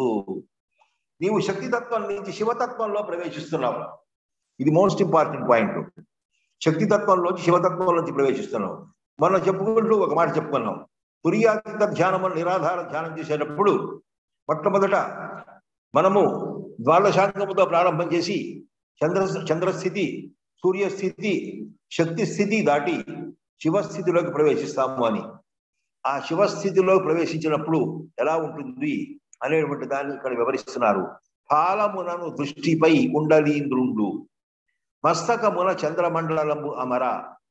Speaker 1: నీవు శక్తితత్వం నుంచి శివతత్వంలో ప్రవేశిస్తున్నావు. ఇది మోస్ట్ ఇంపార్టెంట్ పాయింట్. శక్తితత్వంలోంచి శివతత్వంలోంచి ప్రవేశిస్తున్నావు. మనం చెప్పుకుంటూ ఒక మాట చెప్పుకున్నాం. తురియాతీత ధ్యానము నిరాధార ధ్యానం చేసేటప్పుడు మొట్టమొదట మనము ద్వాదశాంగముతో ప్రారంభం చేసి చంద్రస్థితి, సూర్యస్థితి, శక్తి స్థితి దాటి శివస్థితిలోకి ప్రవేశిస్తాము అని. ఆ శివస్థితిలో ప్రవేశించినప్పుడు ఎలా ఉంటుంది అనేటువంటి దాన్ని ఇక్కడ వివరిస్తున్నారు. పాలమునను దృష్టిపై కుండలీంద్రుండు మస్తకమున చంద్రమండలము అమర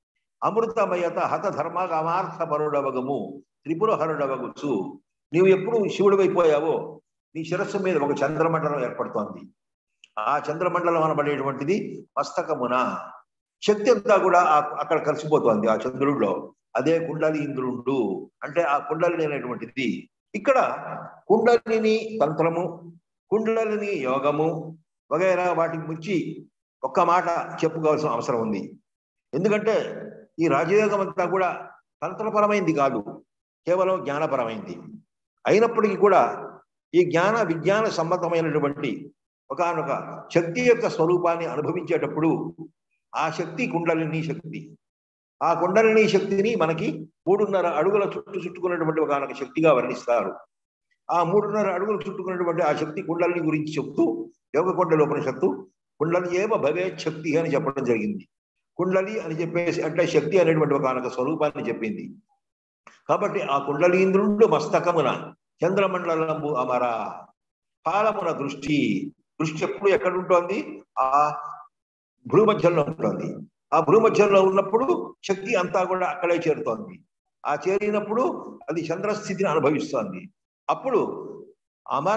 Speaker 1: అమృతమయత హత ధర్మ కామార్థ పరుడవగము త్రిపుర హరుడవగుచు. నీవు ఎప్పుడు శివుడు అయిపోయావో నీ శిరస్సు మీద ఒక చంద్రమండలం ఏర్పడుతోంది. ఆ చంద్రమండలం అనబడేటువంటిది మస్తకమున. శక్తి అంతా కూడా అక్కడ కలిసిపోతోంది ఆ చంద్రుడిలో. అదే కుండలీంద్రుండు అంటే ఆ కుండలిని అనేటువంటిది. ఇక్కడ కుండలిని తంత్రము, కుండలిని యోగము వగైరా వాటికి గురించి ఒక్క మాట చెప్పుకోవాల్సిన అవసరం ఉంది. ఎందుకంటే ఈ రాజయోగం అంతా కూడా తంత్రపరమైంది కాదు, కేవలం జ్ఞానపరమైంది. అయినప్పటికీ కూడా ఈ జ్ఞాన విజ్ఞాన సమ్మతమైనటువంటి ఒకనొక శక్తి యొక్క స్వరూపాన్ని అనుభవించేటప్పుడు ఆ శక్తి కుండలిని శక్తి. ఆ కుండలిని శక్తిని మనకి 3.5 అడుగుల చుట్టుకున్నటువంటి ఒకనొక శక్తిగా వర్ణిస్తారు. ఆ 3.5 అడుగులు చుట్టుకున్నటువంటి ఆ శక్తి కుండలిని గురించి చెప్తూ యోగకొండలి ఉపనిషత్తు కుండలి ఏవ భవేత్ శక్తి అని చెప్పడం జరిగింది. కుండలి అని చెప్పేసి అంటే శక్తి అనేటువంటి ఒకనొక స్వరూపాన్ని చెప్పింది. కాబట్టి ఆ కుండలీంద్రుండు మస్తకమున చంద్రమండలంబు అమర పాలమున దృష్టి ఎప్పుడు ఎక్కడ ఉంటుంది? ఆ భూమధ్యంలో ఉంటుంది. ఆ భూమధ్యంలో ఉన్నప్పుడు శక్తి అంతా కూడా అక్కడే చేరుతోంది. ఆ చేరినప్పుడు అది చంద్రస్థితిని అనుభవిస్తోంది. అప్పుడు అమర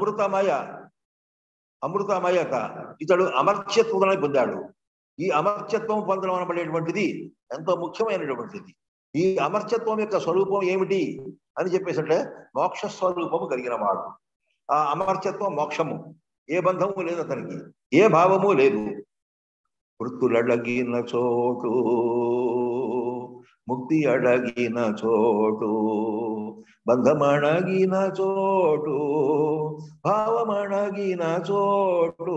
Speaker 1: అమృతమయత ఇతడు అమర్త్యత్వాన్ని పొందాడు. ఈ అమర్త్యత్వం పొందడం అనబడేటువంటిది ఎంతో ముఖ్యమైనటువంటిది. ఈ అమర్త్యత్వం యొక్క స్వరూపం ఏమిటి అని చెప్పేసి అంటే మోక్ష స్వరూపము కలిగిన వాడు. ఆ అమర్త్యత్వం మోక్షము. ఏ బంధము లేదు అతనికి, ఏ భావము లేదు. వృత్తులడగిన చోటు, ముక్తి అడగిన చోటు, బంధమణగిన చోటు, భావమణగిన చోటు,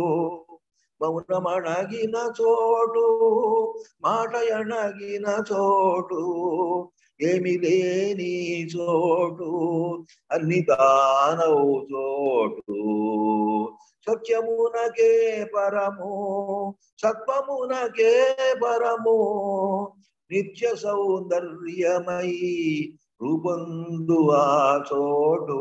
Speaker 1: మౌనమణగిన చోటు, మాట అణగిన చోటు, ఏమి లేని చోటు, అన్ని దానవు చోటు, సత్యమునకే పరము, సత్వమునకే పరము, నిత్య సౌందర్యమై రూపొందు ఆ చోటు.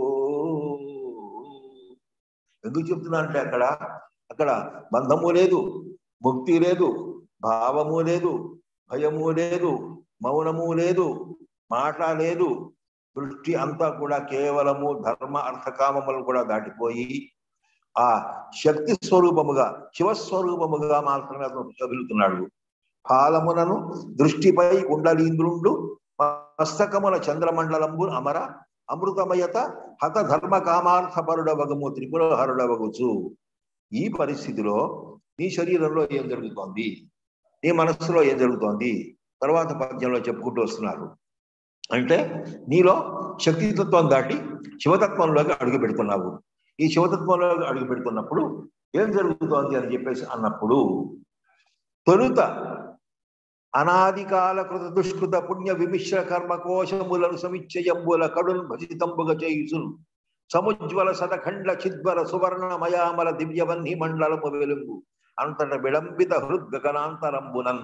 Speaker 1: ఎందుకు చెప్తున్నా అంటే అక్కడ బంధము లేదు, ముక్తి లేదు, భావము లేదు, భయము లేదు, మౌనము లేదు, మాట లేదు. దృష్టి అంతా కూడా కేవలము ధర్మ అర్థకామములను కూడా దాటిపోయి ఆ శక్తి స్వరూపముగా, శివస్వరూపముగా మాత్రమే అతను కదులుతున్నాడు. ఫాలమునను దృష్టిపై కుండలీంద్రుండు, మస్తకముల చంద్రమండలంబు అమర అమృతమయత హత ధర్మ కామార్థపరుడవగము త్రిపురహరుడవగుచు. ఈ పరిస్థితిలో నీ శరీరంలో ఏం జరుగుతోంది, నీ మనస్సులో ఏం జరుగుతోంది తర్వాత పద్యంలో చెప్పుకుంటూ వస్తున్నారు. అంటే నీలో శక్తితత్వం దాటి శివతత్వంలోకి అడుగు పెడుతున్నావు. ఈ శివతత్వంలోకి అడుగు పెడుతున్నప్పుడు ఏం జరుగుతోంది అని చెప్పేసి అన్నప్పుడు, తొలుత అనాదికాల కృత దుష్కృత పుణ్య విమిశ్ర కర్మ కోశములను సమిచ్చయంబుల కడున్ భజితంబుగ చేయుచును, సముజ్వల సదఖండ చిద్వర సువర్ణమయామల దివ్యవన్ని మండలము వెలుగు అంతట విడంబిత హృద్గగనాంతరంబునన్.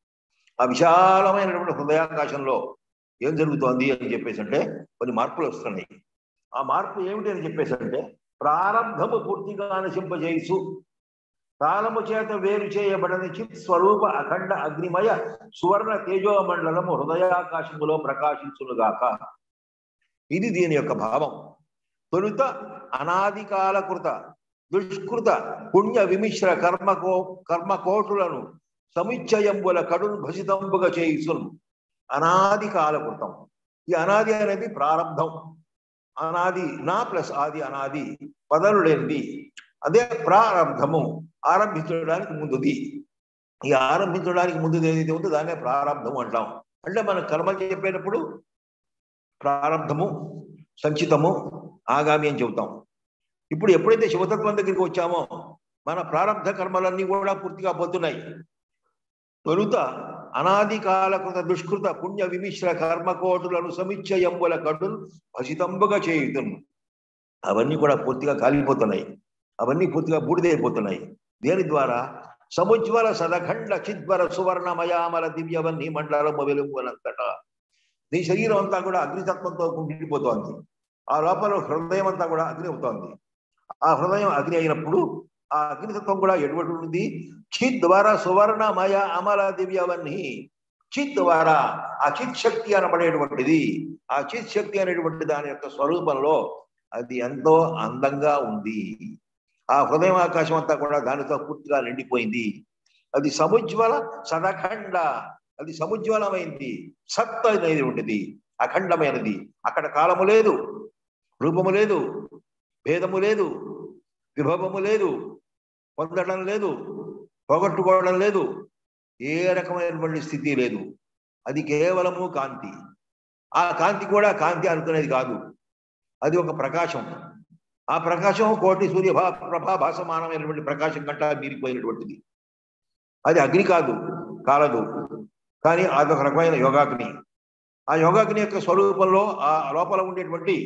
Speaker 1: ఆ విశాలమైనటువంటి హృదయాకాశంలో ఏం జరుగుతోంది అని చెప్పేసి అంటే కొన్ని మార్పులు వస్తున్నాయి. ఆ మార్పు ఏమిటి అని చెప్పేసి అంటే, ప్రారంభము పూర్తిగా నశింపజేసు, కాలము చేత వేరు చేయబడని చిత్ స్వరూప అఖండ అగ్నిమయ సువర్ణ తేజోమండలము హృదయాకాశములో ప్రకాశించునుగాక. ఇది దీని యొక్క భావం. తొలుత అనాదికాల కృత దుష్కృత పుణ్య విమిశ్ర కర్మకోటులను సముచ్చయంబుల కడును భసితంబుగా చేయుచును. అనాది కాల కృతం. ఈ అనాది అనేది ప్రారంభం. అనాది నా ప్లస్ ఆది, అనాది పదలు లేనిది, అదే ప్రారంభము, ఆరంభించడానికి ముందుది. ఈ ఆరంభించడానికి ముందుది ఏదైతే ఉందో దాన్నే ప్రారంభము అంటాం. అంటే మన కర్మలు చెప్పేటప్పుడు ప్రారంభము, సంచితము, ఆగామి అని చెబుతాం. ఇప్పుడు ఎప్పుడైతే శివతత్వం దగ్గరికి వచ్చామో మన ప్రారంభ కర్మలన్నీ కూడా పూర్తిగా పోతున్నాయి. తొలుత అనాది కాలకృత దుష్కృత పుణ్య విమిశ్ర కర్మకోటులను సమిచ్చయంబుల కడును భసితంబుగా చేయుతును. అవన్నీ కూడా పూర్తిగా కాలిపోతున్నాయి, అవన్నీ పూర్తిగా బూడిదైపోతున్నాయి. దేని ద్వారా? సముజ్వల సదఖండ చిద్వర సువర్ణమయామల దివ్యవన్ని మండలము వెలుగునంతట. నీ శరీరం అంతా కూడా అగ్నితత్వంతో నిండిపోతోంది. ఆ లోపల హృదయం అంతా కూడా అగ్ని అవుతోంది. ఆ హృదయం అగ్ని అయినప్పుడు ఆ అగ్నితత్వం కూడా ఎటువంటి ఉంది? చిత్ ద్వారా సువర్ణమయ అమల దివ్యవన్ని. చిత్ ద్వారా ఆ చిత్ శక్తి అనబడేటువంటిది, ఆ చిత్ శక్తి అనేటువంటి దాని యొక్క స్వరూపంలో అది ఎంతో అందంగా ఉంది. ఆ హృదయం ఆకాశం అంతా కూడా దానితో పూర్తిగా నిండిపోయింది. అది సముజ్వల సదఖండ, అది సముజ్వలమైంది, సత్ అనేది ఉంటుంది, అఖండమైనది. అక్కడ కాలము లేదు, రూపము లేదు, భేదము లేదు, విభవము లేదు, పొందడం లేదు, పోగొట్టుకోవడం లేదు, ఏ రకమైనటువంటి స్థితి లేదు. అది కేవలము కాంతి. ఆ కాంతి కూడా కాంతి అనుకునేది కాదు, అది ఒక ప్రకాశం. ఆ ప్రకాశం కోటి సూర్య ప్రభాభాసమానమైనటువంటి ప్రకాశం కంటే మీరిపోయినటువంటిది. అది అగ్ని కాదు, కాలదు, కానీ అదొక రకమైన యోగాగ్ని. ఆ యోగాగ్ని యొక్క స్వరూపంలో ఆ లోపల ఉండేటువంటి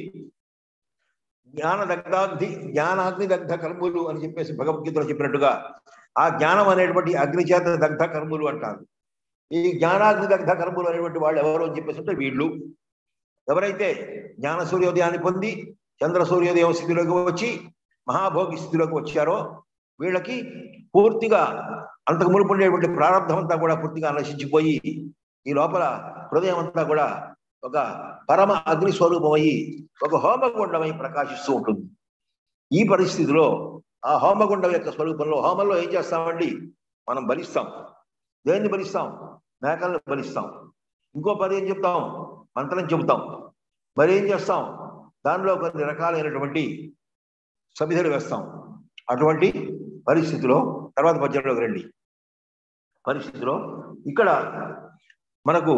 Speaker 1: జ్ఞానాగ్ని దగ్ధ కర్ములు అని చెప్పేసి భగవద్గీతలో చెప్పినట్టుగా ఆ జ్ఞానం అనేటువంటి అగ్ని చేత దగ్ధ కర్ములు అంటారు. ఈ జ్ఞానాగ్ని దగ్ధ కర్ములు అనేటువంటి వాళ్ళు ఎవరు అని చెప్పేసి అంటే వీళ్ళు. ఎవరైతే జ్ఞాన సూర్యోదయాన్ని పొంది చంద్ర సూర్యోదయం స్థితిలోకి వచ్చి మహాభోగి స్థితిలోకి వచ్చారో వీళ్ళకి పూర్తిగా అంతకు మునుపు ఉండేటువంటి ప్రారంభం అంతా కూడా పూర్తిగా నశించిపోయి ఈ లోపల హృదయం అంతా కూడా ఒక పరమ అగ్ని స్వరూపమై ఒక హోమగుండమై ప్రకాశిస్తూ ఉంటుంది. ఈ పరిస్థితిలో ఆ హోమగుండం యొక్క స్వరూపంలో హోమంలో ఏం చేస్తామండి? మనం బలిస్తాం. దేన్ని బలిస్తాం? మేకలను బలిస్తాం. ఇంకో పది ఏం చెప్తాం? మంత్రం చెబుతాం. మరి ఏం చేస్తాం? దానిలో కొన్ని రకాలైనటువంటి సమిధులు వేస్తాం. అటువంటి పరిస్థితిలో తర్వాత పద్యంలోకి రండి. పరిస్థితిలో ఇక్కడ మనకు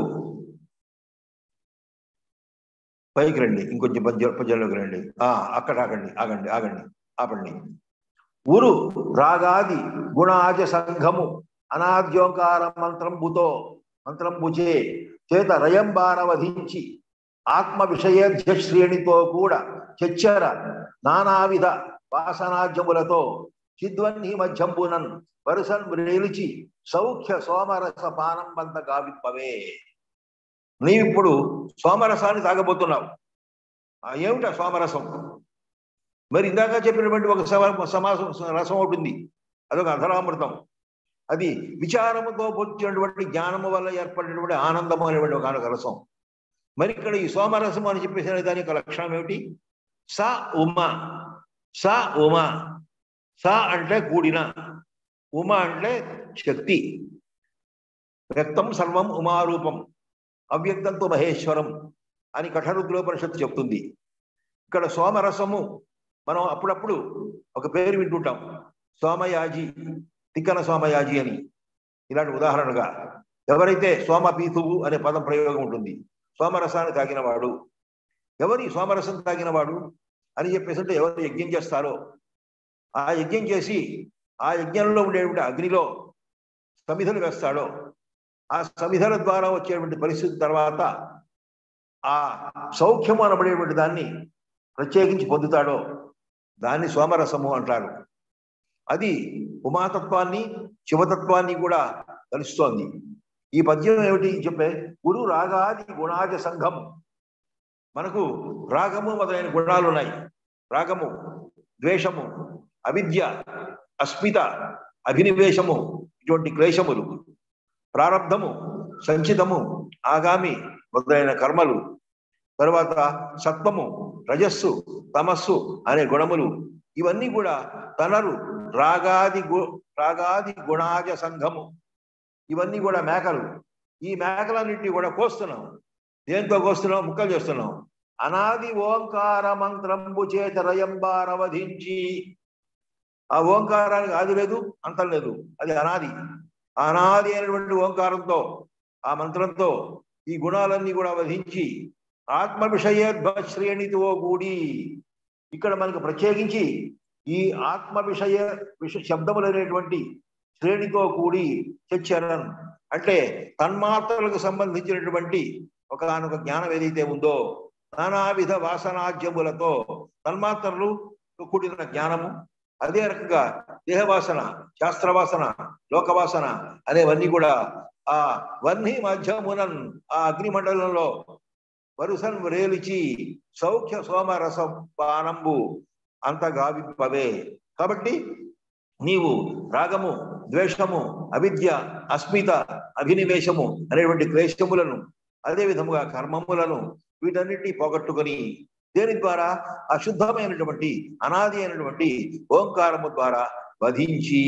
Speaker 1: పైకి రండి, ఇంకొంచెం పద్యంలోకి రండి. అక్కడ ఆపండి. ఊరు రాగాది గుణాజ సంఘము అనాద్యోంకార మంత్రంబుచే చేత రయంబారవధించి ఆత్మ విషయేధ్య శ్రేణితో కూడా చచ్చర నానావిధ వాసనాజ్యములతో చిద్వన్ని మధ్యంబునన్ వరుసన్ రేలిచి సౌఖ్య సోమరస పానం బంత గావిప్పవే. నీవిప్పుడు సోమరసాన్ని తాగబోతున్నావు. ఏమిటా సోమరసం? మరి ఇందాక చెప్పినటువంటి ఒక సమాసం రసం ఉంటుంది, అదొక అధరామృతం. అది విచారముతో పొందినటువంటి జ్ఞానము వల్ల ఏర్పడినటువంటి ఆనందము అనేటువంటి ఒక రసం. మరి ఇక్కడ ఈ సోమరసం అని చెప్పేసిన దాని యొక్క లక్షణం ఏమిటి? స ఉమ. స అంటే కూడిన, ఉమ అంటే శక్తి. వ్యక్తం సర్వం ఉమారూపం, అవ్యక్తంతో మహేశ్వరం అని కఠరుద్రోపనిషత్తు చెప్తుంది. ఇక్కడ సోమరసము మనం అప్పుడప్పుడు ఒక పేరు వింటుంటాం, సోమయాజి, తిక్కన సోమయాజి అని. ఇలాంటి ఉదాహరణగా ఎవరైతే సోమపీతువు అనే పదం ప్రయోగం ఉంటుంది, సోమరసాన్ని తాగినవాడు. ఎవరి సోమరసం తాగినవాడు అని చెప్పేసి అంటే ఎవరు యజ్ఞం చేస్తారో, ఆ యజ్ఞం చేసి ఆ యజ్ఞంలో ఉండేటువంటి అగ్నిలో సమిధలు వేస్తాడో, ఆ సమిధల ద్వారా వచ్చేటువంటి పరిస్థితి తర్వాత ఆ సౌఖ్యము అనబడేటువంటి దాన్ని ప్రత్యేకించి పొందుతాడో దాన్ని సోమరసము అంటారు. అది ఉమాతత్వాన్ని శివతత్వాన్ని కూడా కలుస్తోంది. ఈ పద్యం ఏమిటి చెప్పే? గురు రాగాది గుణాజ సంఘం. మనకు రాగము మొదలైన గుణాలు ఉన్నాయి. రాగము, ద్వేషము, అవిద్య, అస్మిత, అభినివేశము, ఇటువంటి క్లేశములు, ప్రారబ్ధము, సంచితము, ఆగామి మొదలైన కర్మలు, తర్వాత సత్వము, రజస్సు, తమస్సు అనే గుణములు, ఇవన్నీ కూడా తనరు రాగాది గుణాజ సంఘము. ఇవన్నీ కూడా మేకలు. ఈ మేకలన్నింటినీ కూడా కోస్తున్నాం. దేంతో కోస్తున్నాం? ముక్కలు చేస్తున్నాం. అనాది ఓంకార మంత్రంబు చేత రయంబారవధించి. ఆ ఓంకారానికి ఆది లేదు, అంతం లేదు, అది అనాది. అనాది అయినటువంటి ఓంకారంతో, ఆ మంత్రంతో ఈ గుణాలన్నీ కూడా వధించి ఆత్మ విషయేశ్రేణితో కూడి. ఇక్కడ మనకు ప్రత్యేకించి ఈ ఆత్మ విషయ శబ్దములు అనేటువంటి శ్రేణితో కూడి చచ్చరన్ అంటే తన్మాత్రలకు సంబంధించినటువంటి ఒకనొక జ్ఞానం ఏదైతే ఉందో, నానావిధ వాసనాజ్యములతో తన్మాత్రలు కూడిన జ్ఞానము, అదే రకంగా దేహవాసన, శాస్త్రవాసన, లోకవాసన అనేవన్నీ కూడా ఆ వహ్ని మధ్యమునన్ ఆ అగ్నిమండలంలో వరుసన్ రేలిచి సౌఖ్య సోమరస పానంబు అంత గావిప్పవే. కాబట్టి నీవు రాగము, ద్వేషము, అవిద్య, అస్మిత, అభినివేశము అనేటువంటి క్లేశములను, అదే విధముగా కర్మములను, వీటన్నిటినీ పోగొట్టుకొని దేని ద్వారా? అశుద్ధమైనటువంటి అనాది అయినటువంటి ఓంకారము ద్వారా వధించి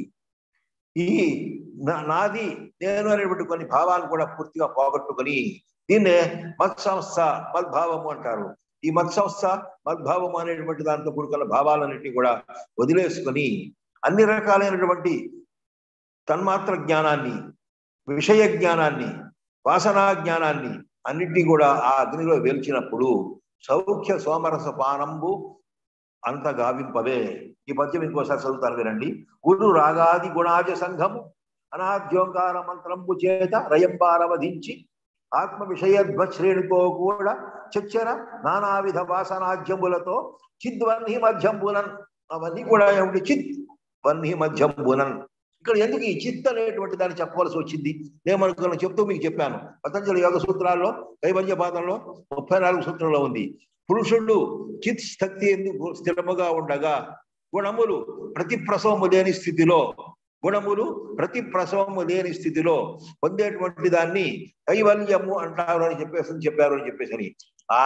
Speaker 1: ఈ నాది నేను అనేటువంటి కొన్ని భావాలు కూడా పూర్తిగా పోగొట్టుకొని, దీన్నే మత్సంస్థ మద్భావము అంటారు. ఈ మత్సంస్థ మద్భావము అనేటువంటి దాంతో కూడుకున్న భావాలన్నింటినీ కూడా వదిలేసుకొని అన్ని రకాలైనటువంటి తన్మాత్ర జ్ఞానాన్ని, విషయ జ్ఞానాన్ని, వాసనా జ్ఞానాన్ని అన్నింటినీ కూడా ఆ అగ్నిలో వేల్చినప్పుడు సౌఖ్య సోమరస పానంబు అంత గావింపవే. ఈ పద్యం ఇంకోసారి చదువుతాను వినండి. గురు రాగాది గుణాజ సంఘము అనాద్యోంకార మంత్రంబు చేత రయంబారవధించి ఆత్మ విషయశ్రేణితో కూడా చచ్చర నానావిధ వాసనాజ్యములతో చిద్వన్ని మధ్యంబునన్. అవన్నీ కూడా ఏమిటి? చిత్ వన్ని మధ్యంబునన్. ఇక్కడ ఎందుకు ఈ చిత్ అనేటువంటి దాన్ని చెప్పవలసి వచ్చింది? నేను చెప్తూ మీకు చెప్పాను, పతంజలి యోగ సూత్రాల్లో కైవల్యపాదంలో 34 సూత్రంలో ఉంది. పురుషుడు చిత్ శక్తి ఎందుకు స్థిరముగా ఉండగా గుణములు ప్రతి ప్రసవము లేని స్థితిలో, గుణములు ప్రతి ప్రసవము లేని స్థితిలో పొందేటువంటి దాన్ని కైవల్యము అంటారు అని చెప్పారు అని చెప్పేసి ఆ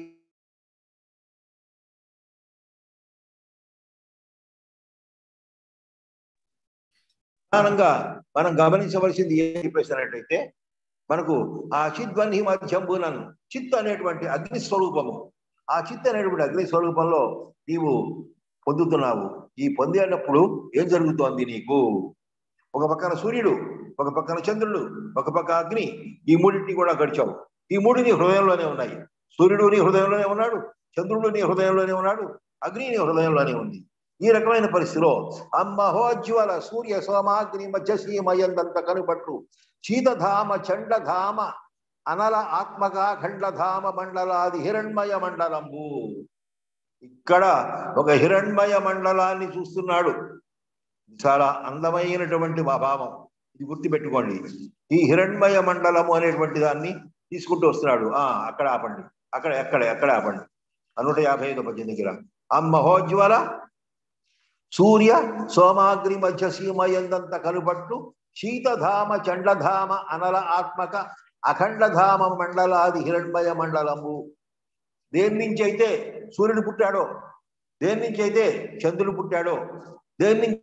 Speaker 1: ప్రధానంగా మనం గమనించవలసింది ఏం చెప్పేసినట్టయితే, మనకు ఆ చిద్వన్హి మధ్యంబునను చిత్ అనేటువంటి అగ్ని స్వరూపము, ఆ చిత్ అనేటువంటి అగ్ని స్వరూపంలో నీవు పొందుతున్నావు. ఈ పొందేటప్పుడు ఏం జరుగుతోంది నీకు? ఒక పక్కన సూర్యుడు, ఒక పక్కన చంద్రుడు, ఒక పక్క అగ్ని, ఈ మూడింటిని కూడా గడిచావు. ఈ మూడు నీ హృదయంలోనే ఉన్నాయి. సూర్యుడు నీ హృదయంలోనే ఉన్నాడు, చంద్రుడు నీ హృదయంలోనే ఉన్నాడు, అగ్ని నీ హృదయంలోనే ఉంది. ఈ రకమైన పరిస్థితిలో అమ్మహోజ్వల సూర్య సోమాగ్ని మధ్యసీమయందంత కనుపట్టు శీతధామ చండధామ అనల ఆత్మక ఖండధామ మండలాది హిరణ్మయ మండలంబు. ఇక్కడ ఒక హిరణ్మయ మండలాన్ని చూస్తున్నాడు. చాలా అందమైనటువంటి భావం, ఇది గుర్తుపెట్టుకోండి. ఈ హిరణ్మయ మండలము అనేటువంటి దాన్ని తీసుకుంటూ వస్తున్నాడు. అక్కడ ఆపండి, ఎక్కడ ఆపండి. 155 పద్యం దగ్గర అమ్మహోజ్వల సూర్య సోమాగ్ని మధ్య సీమయందంత కనుపట్టు శీతధామ చండధామ అనల ఆత్మక అఖండధామ మండలాది హిరణ్మయ మండలము. దేని నుంచి అయితే సూర్యుడు పుట్టాడో, దేని నుంచి అయితే చంద్రుడు పుట్టాడో, దేని నుంచి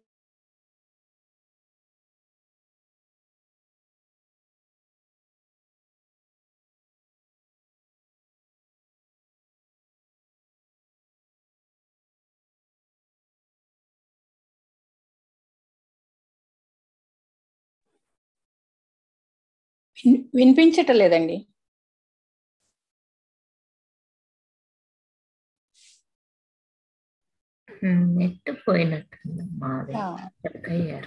Speaker 2: వినిపించటలేదండి.
Speaker 3: నెట్ పోయినట్టుంది మాది. అయ్యారు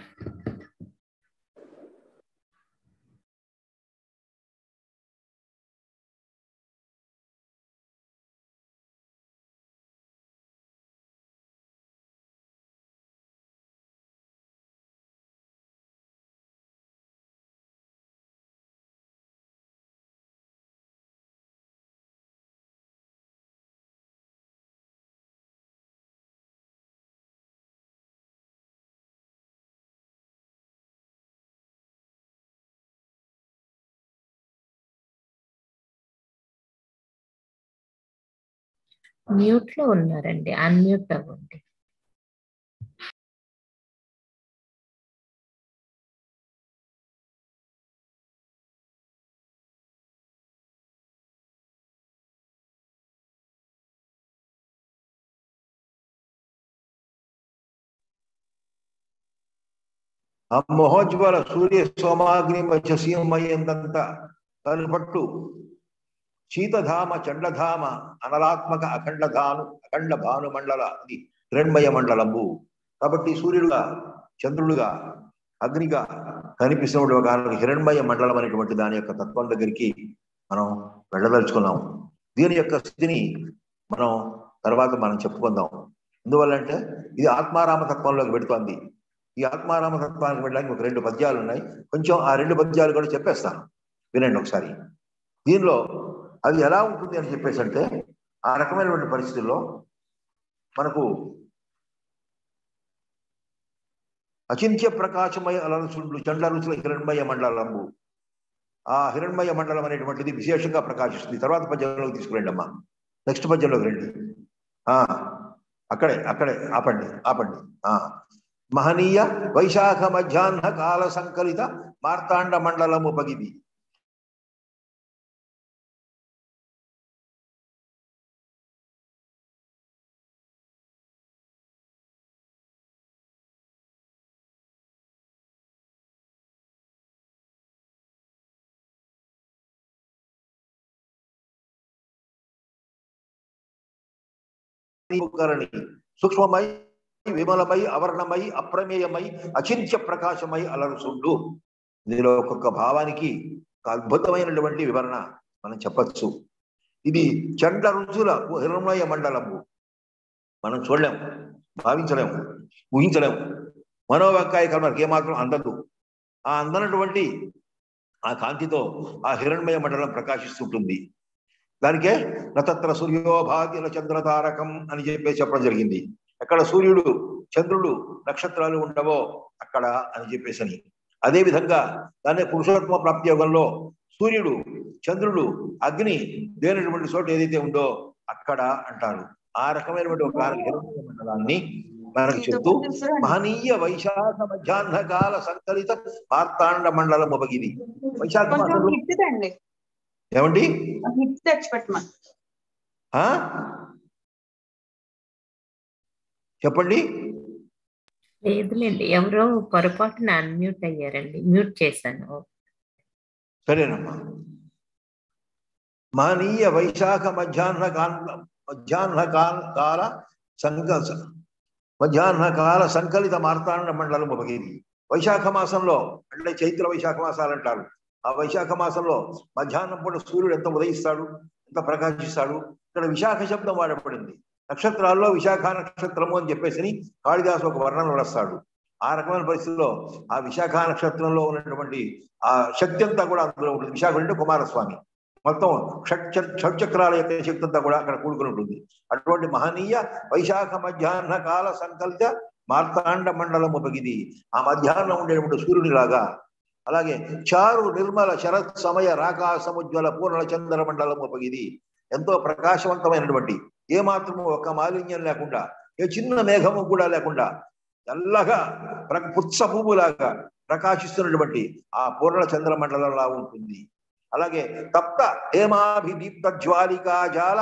Speaker 3: మ్యూట్ లో ఉన్నారండి, అన్మ్యూట్ అవ్వండి.
Speaker 1: మహోజ్వల సూర్య సోమాగ్ని మధ్య సీమయందంత కనుపట్టు శీతధామ చండధామ అనలాత్మక అఖండ భాను మండల అది హిరణ్మయ మండలము. కాబట్టి సూర్యుడుగా, చంద్రుడుగా, అగ్నిగా కనిపిస్తున్న ఒక హిరణ్మయ మండలం అనేటువంటి దాని యొక్క తత్వం దగ్గరికి మనం వెళ్ళదలుచుకున్నాం. దీని యొక్క స్థితిని తర్వాత మనం చెప్పుకుందాం. ఎందువల్లంటే ఇది ఆత్మారామతత్వంలోకి పెడుతోంది. ఈ ఆత్మారామతత్వానికి వెళ్ళడానికి ఒక 2 పద్యాలు ఉన్నాయి. కొంచెం ఆ 2 పద్యాలు కూడా చెప్పేస్తాను, వినండి ఒకసారి. దీనిలో అది ఎలా ఉంటుంది అని చెప్పేసి అంటే, ఆ రకమైనటువంటి పరిస్థితుల్లో మనకు అచింత్య ప్రకాశమయ అలరుసుండు చండరుసుల హిరణ్మయ మండలము. ఆ హిరణ్మయ మండలం అనేటువంటిది విశేషంగా ప్రకాశిస్తుంది. తర్వాత పద్యంలోకి తీసుకురండి అమ్మా, నెక్స్ట్ పద్యంలోకి రండి. అక్కడే ఆపండి. మహనీయ వైశాఖ మధ్యాహ్న కాల సంకలిత మార్తాండ మండలము పగిది. సూక్ష్మమై విమలమై అవర్ణమై అప్రమేయమై అచింత్య ప్రకాశమై అలరుసుండు. ఇందులో ఒక్కొక్క భావానికి ఒక అద్భుతమైనటువంటి వివరణ మనం చెప్పచ్చు. ఇది చండ రుచుల హిరణ్మయ మండలము. మనం చూడలేము, భావించలేము, ఊహించలేము. మనోవాక్కాయ కర్మకి ఏమాత్రం అందదు. ఆ అందనటువంటి ఆ కాంతితో ఆ హిరణ్మయ మండలం ప్రకాశిస్తుంటుంది. దానికే నతత్ర సూర్యోభాగ్యుల చంద్రతారకం అని చెప్పేసి చెప్పడం జరిగింది. ఎక్కడ సూర్యుడు చంద్రుడు నక్షత్రాలు ఉండవో అక్కడ అని చెప్పేసి. అదే విధంగా దాన్ని పురుషోత్తమ ప్రాప్తి యోగంలో సూర్యుడు చంద్రుడు అగ్ని లేనటువంటి చోట ఏదైతే ఉందో అక్కడ అంటారు. ఆ రకమైనటువంటి ఒక హిరణ్య మండలాన్ని మనకు చెప్తూ మహనీయ వైశాఖ మధ్యాహ్న కాల సంకలిత మార్తాండ మండలం ఉపగిది. వైశాఖ మాసంలో ఏమండి చెప్పండి.
Speaker 3: లేదులేండి, ఎవరో పొరపాటున అన్మ్యూట్ అయ్యారండి, మ్యూట్ చేశాను.
Speaker 1: సరేనమ్మా. మహనీయ వైశాఖ మధ్యాహ్న కాల సంకలిత మార్తాండ మండలం ఉపగిది. వైశాఖ మాసంలో అంటే చైత్ర వైశాఖ మాసాలు అంటారు. ఆ వైశాఖ మాసంలో మధ్యాహ్నం పూట సూర్యుడు ఎంత ఉదయిస్తాడు, ఎంత ప్రకాశిస్తాడు. ఇక్కడ విశాఖ శబ్దం వాడబడింది. నక్షత్రాల్లో విశాఖ నక్షత్రము అని చెప్పేసి కాళిదాసు ఒక వర్ణన రాస్తాడు. ఆ రకమైన పరిస్థితుల్లో ఆ విశాఖ నక్షత్రంలో ఉన్నటువంటి ఆ శక్తి అంతా కూడా అందులో ఉంటుంది. విశాఖ అంటే కుమారస్వామి, మొత్తం షట్చక్రాల యొక్క శక్తి అంతా కూడా అక్కడ కూడుకుని ఉంటుంది. అటువంటి మహనీయ వైశాఖ మధ్యాహ్న కాల సంకల్ప మార్తాండ మండలం ఉపగిది. ఆ మధ్యాహ్నం ఉండేటువంటి సూర్యునిలాగా, అలాగే చారు నిర్మల శరత్ సమయ రాకాసముజ్వల పూర్ణ చంద్ర మండలం ఉపగిది. ఎంతో ప్రకాశవంతమైనటువంటి, ఏమాత్రము ఒక మాలిన్యం లేకుండా, ఏ చిన్న మేఘము కూడా లేకుండా తెల్లగా పుచ్చ పువ్వులాగా ప్రకాశిస్తున్నటువంటి ఆ పూర్ణ చంద్ర మండలంలా ఉంటుంది. అలాగే తప్త హేమాభిదీప్త జ్వాలికా జాల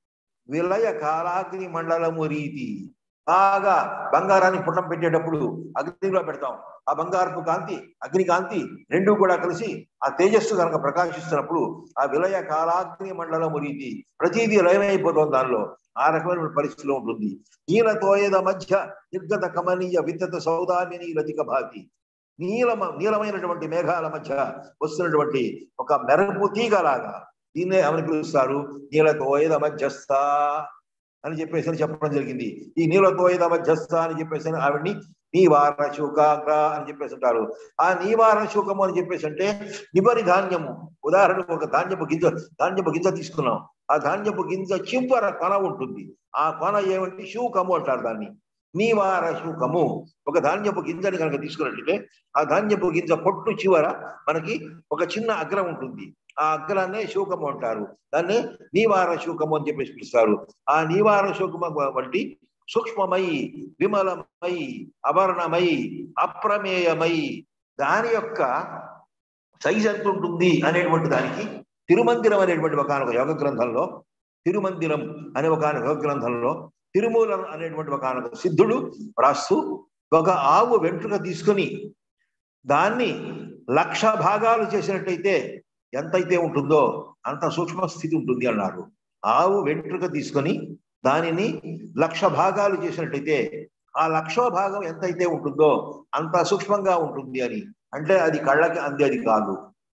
Speaker 1: విలయ కాలాగ్ని మండలము రీతి. బాగా బంగారాన్ని పుట్టం పెట్టేటప్పుడు అగ్నిలో పెడతాం. ఆ బంగారపు కాంతి అగ్ని కాంతి రెండు కూడా కలిసి ఆ తేజస్సు కనుక ప్రకాశిస్తున్నప్పుడు ఆ విలయ కాలాగ్ని మండలము రీతి ప్రతిదీ లయమైపోతుంది దానిలో. ఆ రకమైన పరిస్థితిలో ఉంటుంది. నీలతోయద మధ్య నిర్గత కమనీయ విద్యుత సౌదామిని లతిక భాతి. నీలమైనటువంటి మేఘాల మధ్య వస్తున్నటువంటి ఒక మెరుపు తీగలాగా దీన్నే ఎవరిని పిలుస్తారు? నీలతోయద మధ్యస్థ అని చెప్పేసి చెప్పడం జరిగింది. ఈ నీలతోయద మధ్యస్థ అని చెప్పేసి ఆవిడ్ని నీవార శూకాగ్ర అని చెప్పేసి అంటారు. ఆ నీవార శూకము అని చెప్పేసి అంటే నిబరి ధాన్యము. ఉదాహరణకు ఒక ధాన్యపు గింజ తీసుకున్నాం. ఆ ధాన్యపు గింజ చివర కొన ఉంటుంది. ఆ కొన ఏమంటే శూకము అంటారు దాన్ని. నీవార శూకము. ఒక ధాన్యపు గింజని కనుక తీసుకున్నట్లయితే ఆ ధాన్యపు గింజ పొట్టు చివర మనకి ఒక చిన్న అగ్రం ఉంటుంది. ఆ అగ్రాన్నే శూకము అంటారు. దాన్ని నీవార శూకము అని చెప్పేసి పిలుస్తారు. ఆ నీవార శూకము వంటి సూక్ష్మమై, విమలమై, అవర్ణమై, అప్రమేయమై దాని యొక్క సైజ్ ఎంత ఉంటుంది అనేటువంటి దానికి తిరుమందిరం అనేటువంటి ఒకనొక యోగ గ్రంథంలో, తిరుమందిరం అనే ఒకనొక యోగ గ్రంథంలో తిరుమూలం అనేటువంటి ఒకనొక సిద్ధుడు రాస్తూ ఒక ఆవు వెంట్రుక తీసుకొని దాన్ని 1,00,000 భాగాలు చేసినట్టయితే ఎంతైతే ఉంటుందో అంత సూక్ష్మ స్థితి ఉంటుంది అన్నారు. ఆవు వెంట్రుక తీసుకొని దానిని 1,00,000 భాగాలు చేసినట్టయితే ఆ 1,00,000వ భాగం ఎంతైతే ఉంటుందో అంత సూక్ష్మంగా ఉంటుంది అని. అంటే అది కళ్ళకి అందేది కాదు.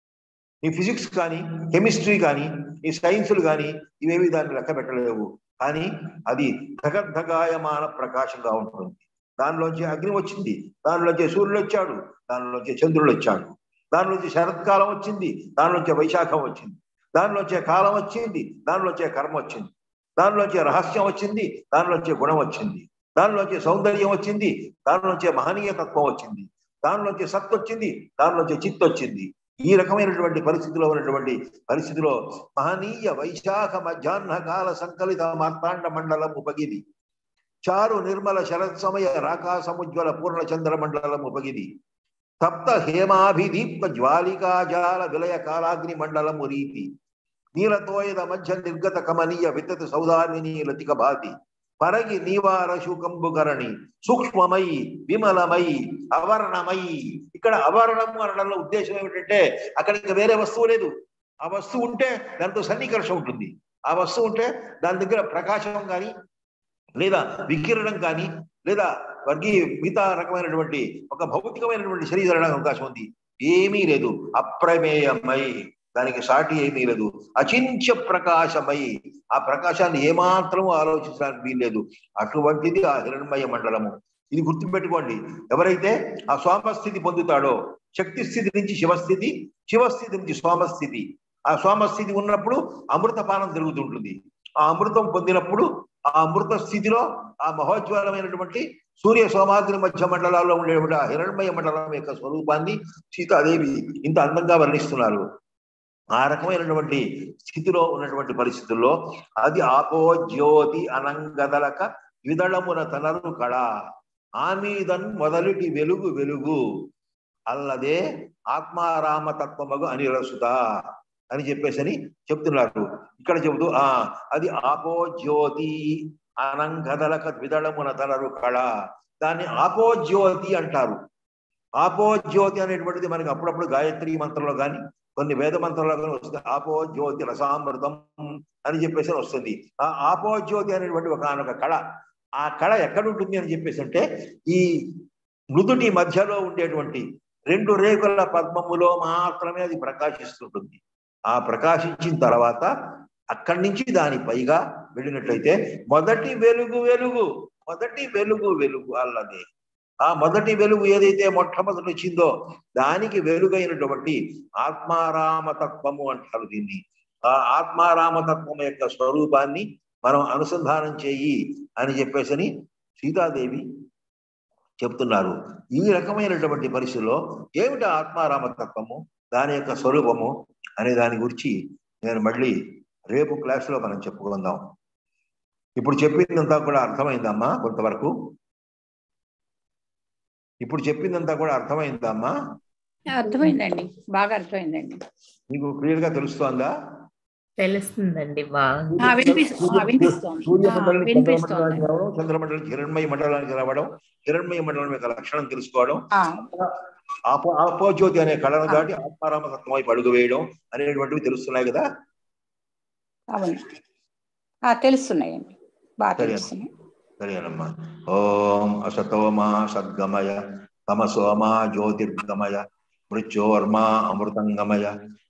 Speaker 1: నీ ఫిజిక్స్ కానీ, కెమిస్ట్రీ కానీ, నీ సైన్సులు కానీ ఇవేవి దాన్ని లెక్క పెట్టలేవు. కానీ అది ధగద్ధగాయమాన ప్రకాశంగా ఉంటుంది. దానిలోంచి అగ్ని వచ్చింది, దానిలోంచి సూర్యుడు వచ్చాడు, దానిలోంచి చంద్రుడు వచ్చాడు, దానిలోంచి శరత్కాలం వచ్చింది, దానిలోంచి వైశాఖం వచ్చింది, దానిలోంచి కాలం వచ్చింది, దానిలోంచి కర్మ వచ్చింది, దానిలోంచి రహస్యం వచ్చింది, దానిలోంచి గుణం వచ్చింది, దానిలోంచి సౌందర్యం వచ్చింది, దానిలోంచి మహనీయ తత్వం వచ్చింది, దానిలోంచి సత్ వచ్చింది, దానిలోంచి చిత్ వచ్చింది. ఈ రకమైనటువంటి పరిస్థితిలో మహనీయ వైశాఖ మధ్యాహ్న కాల సంకలిత మార్తాండ మండలం ఉపగిది. చారు నిర్మల శరత్ సమయ రాకాసముజ్వల పూర్ణ చంద్ర మండలం ఉపగిది. తప్త హేమాభిదీప్త జ్వాలికాజాల విలయ కాలాగ్ని మండలము రీతి. నీలతోయద మధ్య నిర్గత కమనీయ వితత సౌదామిని లతిక భాతి. పరగి నీవార శూకంబుకరణి సూక్ష్మమై, విమలమై, అవర్ణమై. ఇక్కడ అవర్ణము అనడంలో ఉద్దేశం ఏమిటంటే అక్కడ ఇంకా వేరే వస్తువు లేదు. ఆ వస్తువు ఉంటే దాంతో సన్నికర్షం ఉంటుంది. ఆ వస్తువు ఉంటే దాని దగ్గర ప్రకాశం కానీ, లేదా వికిరణం కానీ, లేదా మిగతా రకమైనటువంటి ఒక భౌతికమైనటువంటి శరీరం అవకాశం ఉంది. ఏమీ లేదు. అప్రమేయమై, దానికి సాటి ఏమీ లేదు. అచింత్య ప్రకాశమై, ఆ ప్రకాశాన్ని ఏమాత్రము ఆలోచించడానికి వీల్లేదు. అటువంటిది ఆ హిరణ్మయ మండలము. ఇది గుర్తుపెట్టుకోండి. ఎవరైతే ఆ సోమస్థితి పొందుతాడో, శక్తి స్థితి నుంచి శివస్థితి, శివస్థితి నుంచి సోమస్థితి, ఆ సోమస్థితి ఉన్నప్పుడు అమృతపానం జరుగుతుంటుంది. ఆ అమృతం పొందినప్పుడు ఆ అమృత స్థితిలో ఆ మహోజ్వలమైనటువంటి సూర్య సోమాగ్ని మధ్య మండలాల్లో ఉండేటువంటి ఆ హిరణ్మయ మండలం యొక్క స్వరూపాన్ని సీతాదేవి ఇంత అందంగా వర్ణిస్తున్నారు. ఆ రకమైనటువంటి స్థితిలో ఉన్నటువంటి పరిస్థితుల్లో అది ఆపో జ్యోతి అనంగదలక విదళమున తనరు కళ ఆమీదన్ మొదలుటి వెలుగు వెలుగు అల్లదే ఆత్మారామతత్వమగు అనిరసుత అని చెప్పేసి చెప్తున్నారు. ఇక్కడ చెబుతూ అది ఆపో జ్యోతి అనంగదలక విదళమున తనరు కళ, దాన్ని ఆపో జ్యోతి అంటారు. ఆపో జ్యోతి అనేటువంటిది మనకి అప్పుడప్పుడు గాయత్రి మంత్రంలో కానీ కొన్ని వేద మంత్రంలో కానీ వస్తుంది. ఆపో జ్యోతి రసామృతం అని చెప్పేసి వస్తుంది. ఆ ఆపో జ్యోతి అనేటువంటి ఒక కళ, ఆ కళ ఎక్కడ ఉంటుంది అని చెప్పేసి అంటే ఈ మృదుటి మధ్యలో ఉండేటువంటి 2 రేకుల పద్మములో మాత్రమే అది ప్రకాశిస్తుంటుంది. ఆ ప్రకాశించిన తర్వాత అక్కడి నుంచి దాని పైగా వెళ్ళినట్లయితే మొదటి వెలుగు వెలుగు అల్లదే. ఆ మొదటి వెలుగు ఏదైతే మొట్టమొదటి వచ్చిందో దానికి వెలుగైనటువంటి ఆత్మారామతత్వము అంటారు దీన్ని. ఆ ఆత్మారామతత్వం యొక్క స్వరూపాన్ని మనం అనుసంధానం చేయి అని చెప్పేసి సీతాదేవి చెప్తున్నారు. ఈ రకమైనటువంటి పరిస్థితుల్లో ఏమిటి ఆత్మారామతత్వము, దాని యొక్క స్వరూపము అనే దాని గురించి నేను మళ్ళీ రేపు క్లాసులో మనం చెప్పుకుందాం. ఇప్పుడు చెప్పిందంతా కూడా అర్థమైందమ్మా? కొంతవరకు ఇప్పుడు చెప్పిందంతా కూడా అర్థమైందమ్మా?
Speaker 2: అర్థమైందండి, బాగా అర్థమైందండి.
Speaker 1: నీకు క్లియర్ గా తెలుస్తోందా?
Speaker 3: తెలుస్తుందండి బాగా.
Speaker 1: సూర్యమండలానికి చంద్రమండలానికి రావడం, చంద్రమండలానికి హిరణ్మయ మండలానికి రావడం, హిరణ్మయ మండలం యొక్క లక్షణం తెలుసుకోవడం, ఆపోజ్యోతి అనే కళను దాటి ఆత్మారామతత్వం వైపు అడుగు వేయడం అనేటువంటివి తెలుస్తున్నాయి కదా?
Speaker 2: అవును, తెలుస్తున్నాయండి, బాగా తెలుస్తున్నాయి.
Speaker 1: సరేనమ్మా. ఓం అసతోమా సద్గమయ తమసోమా జ్యోతిర్గమయ మృత్యోర్మా అమృతంగమయ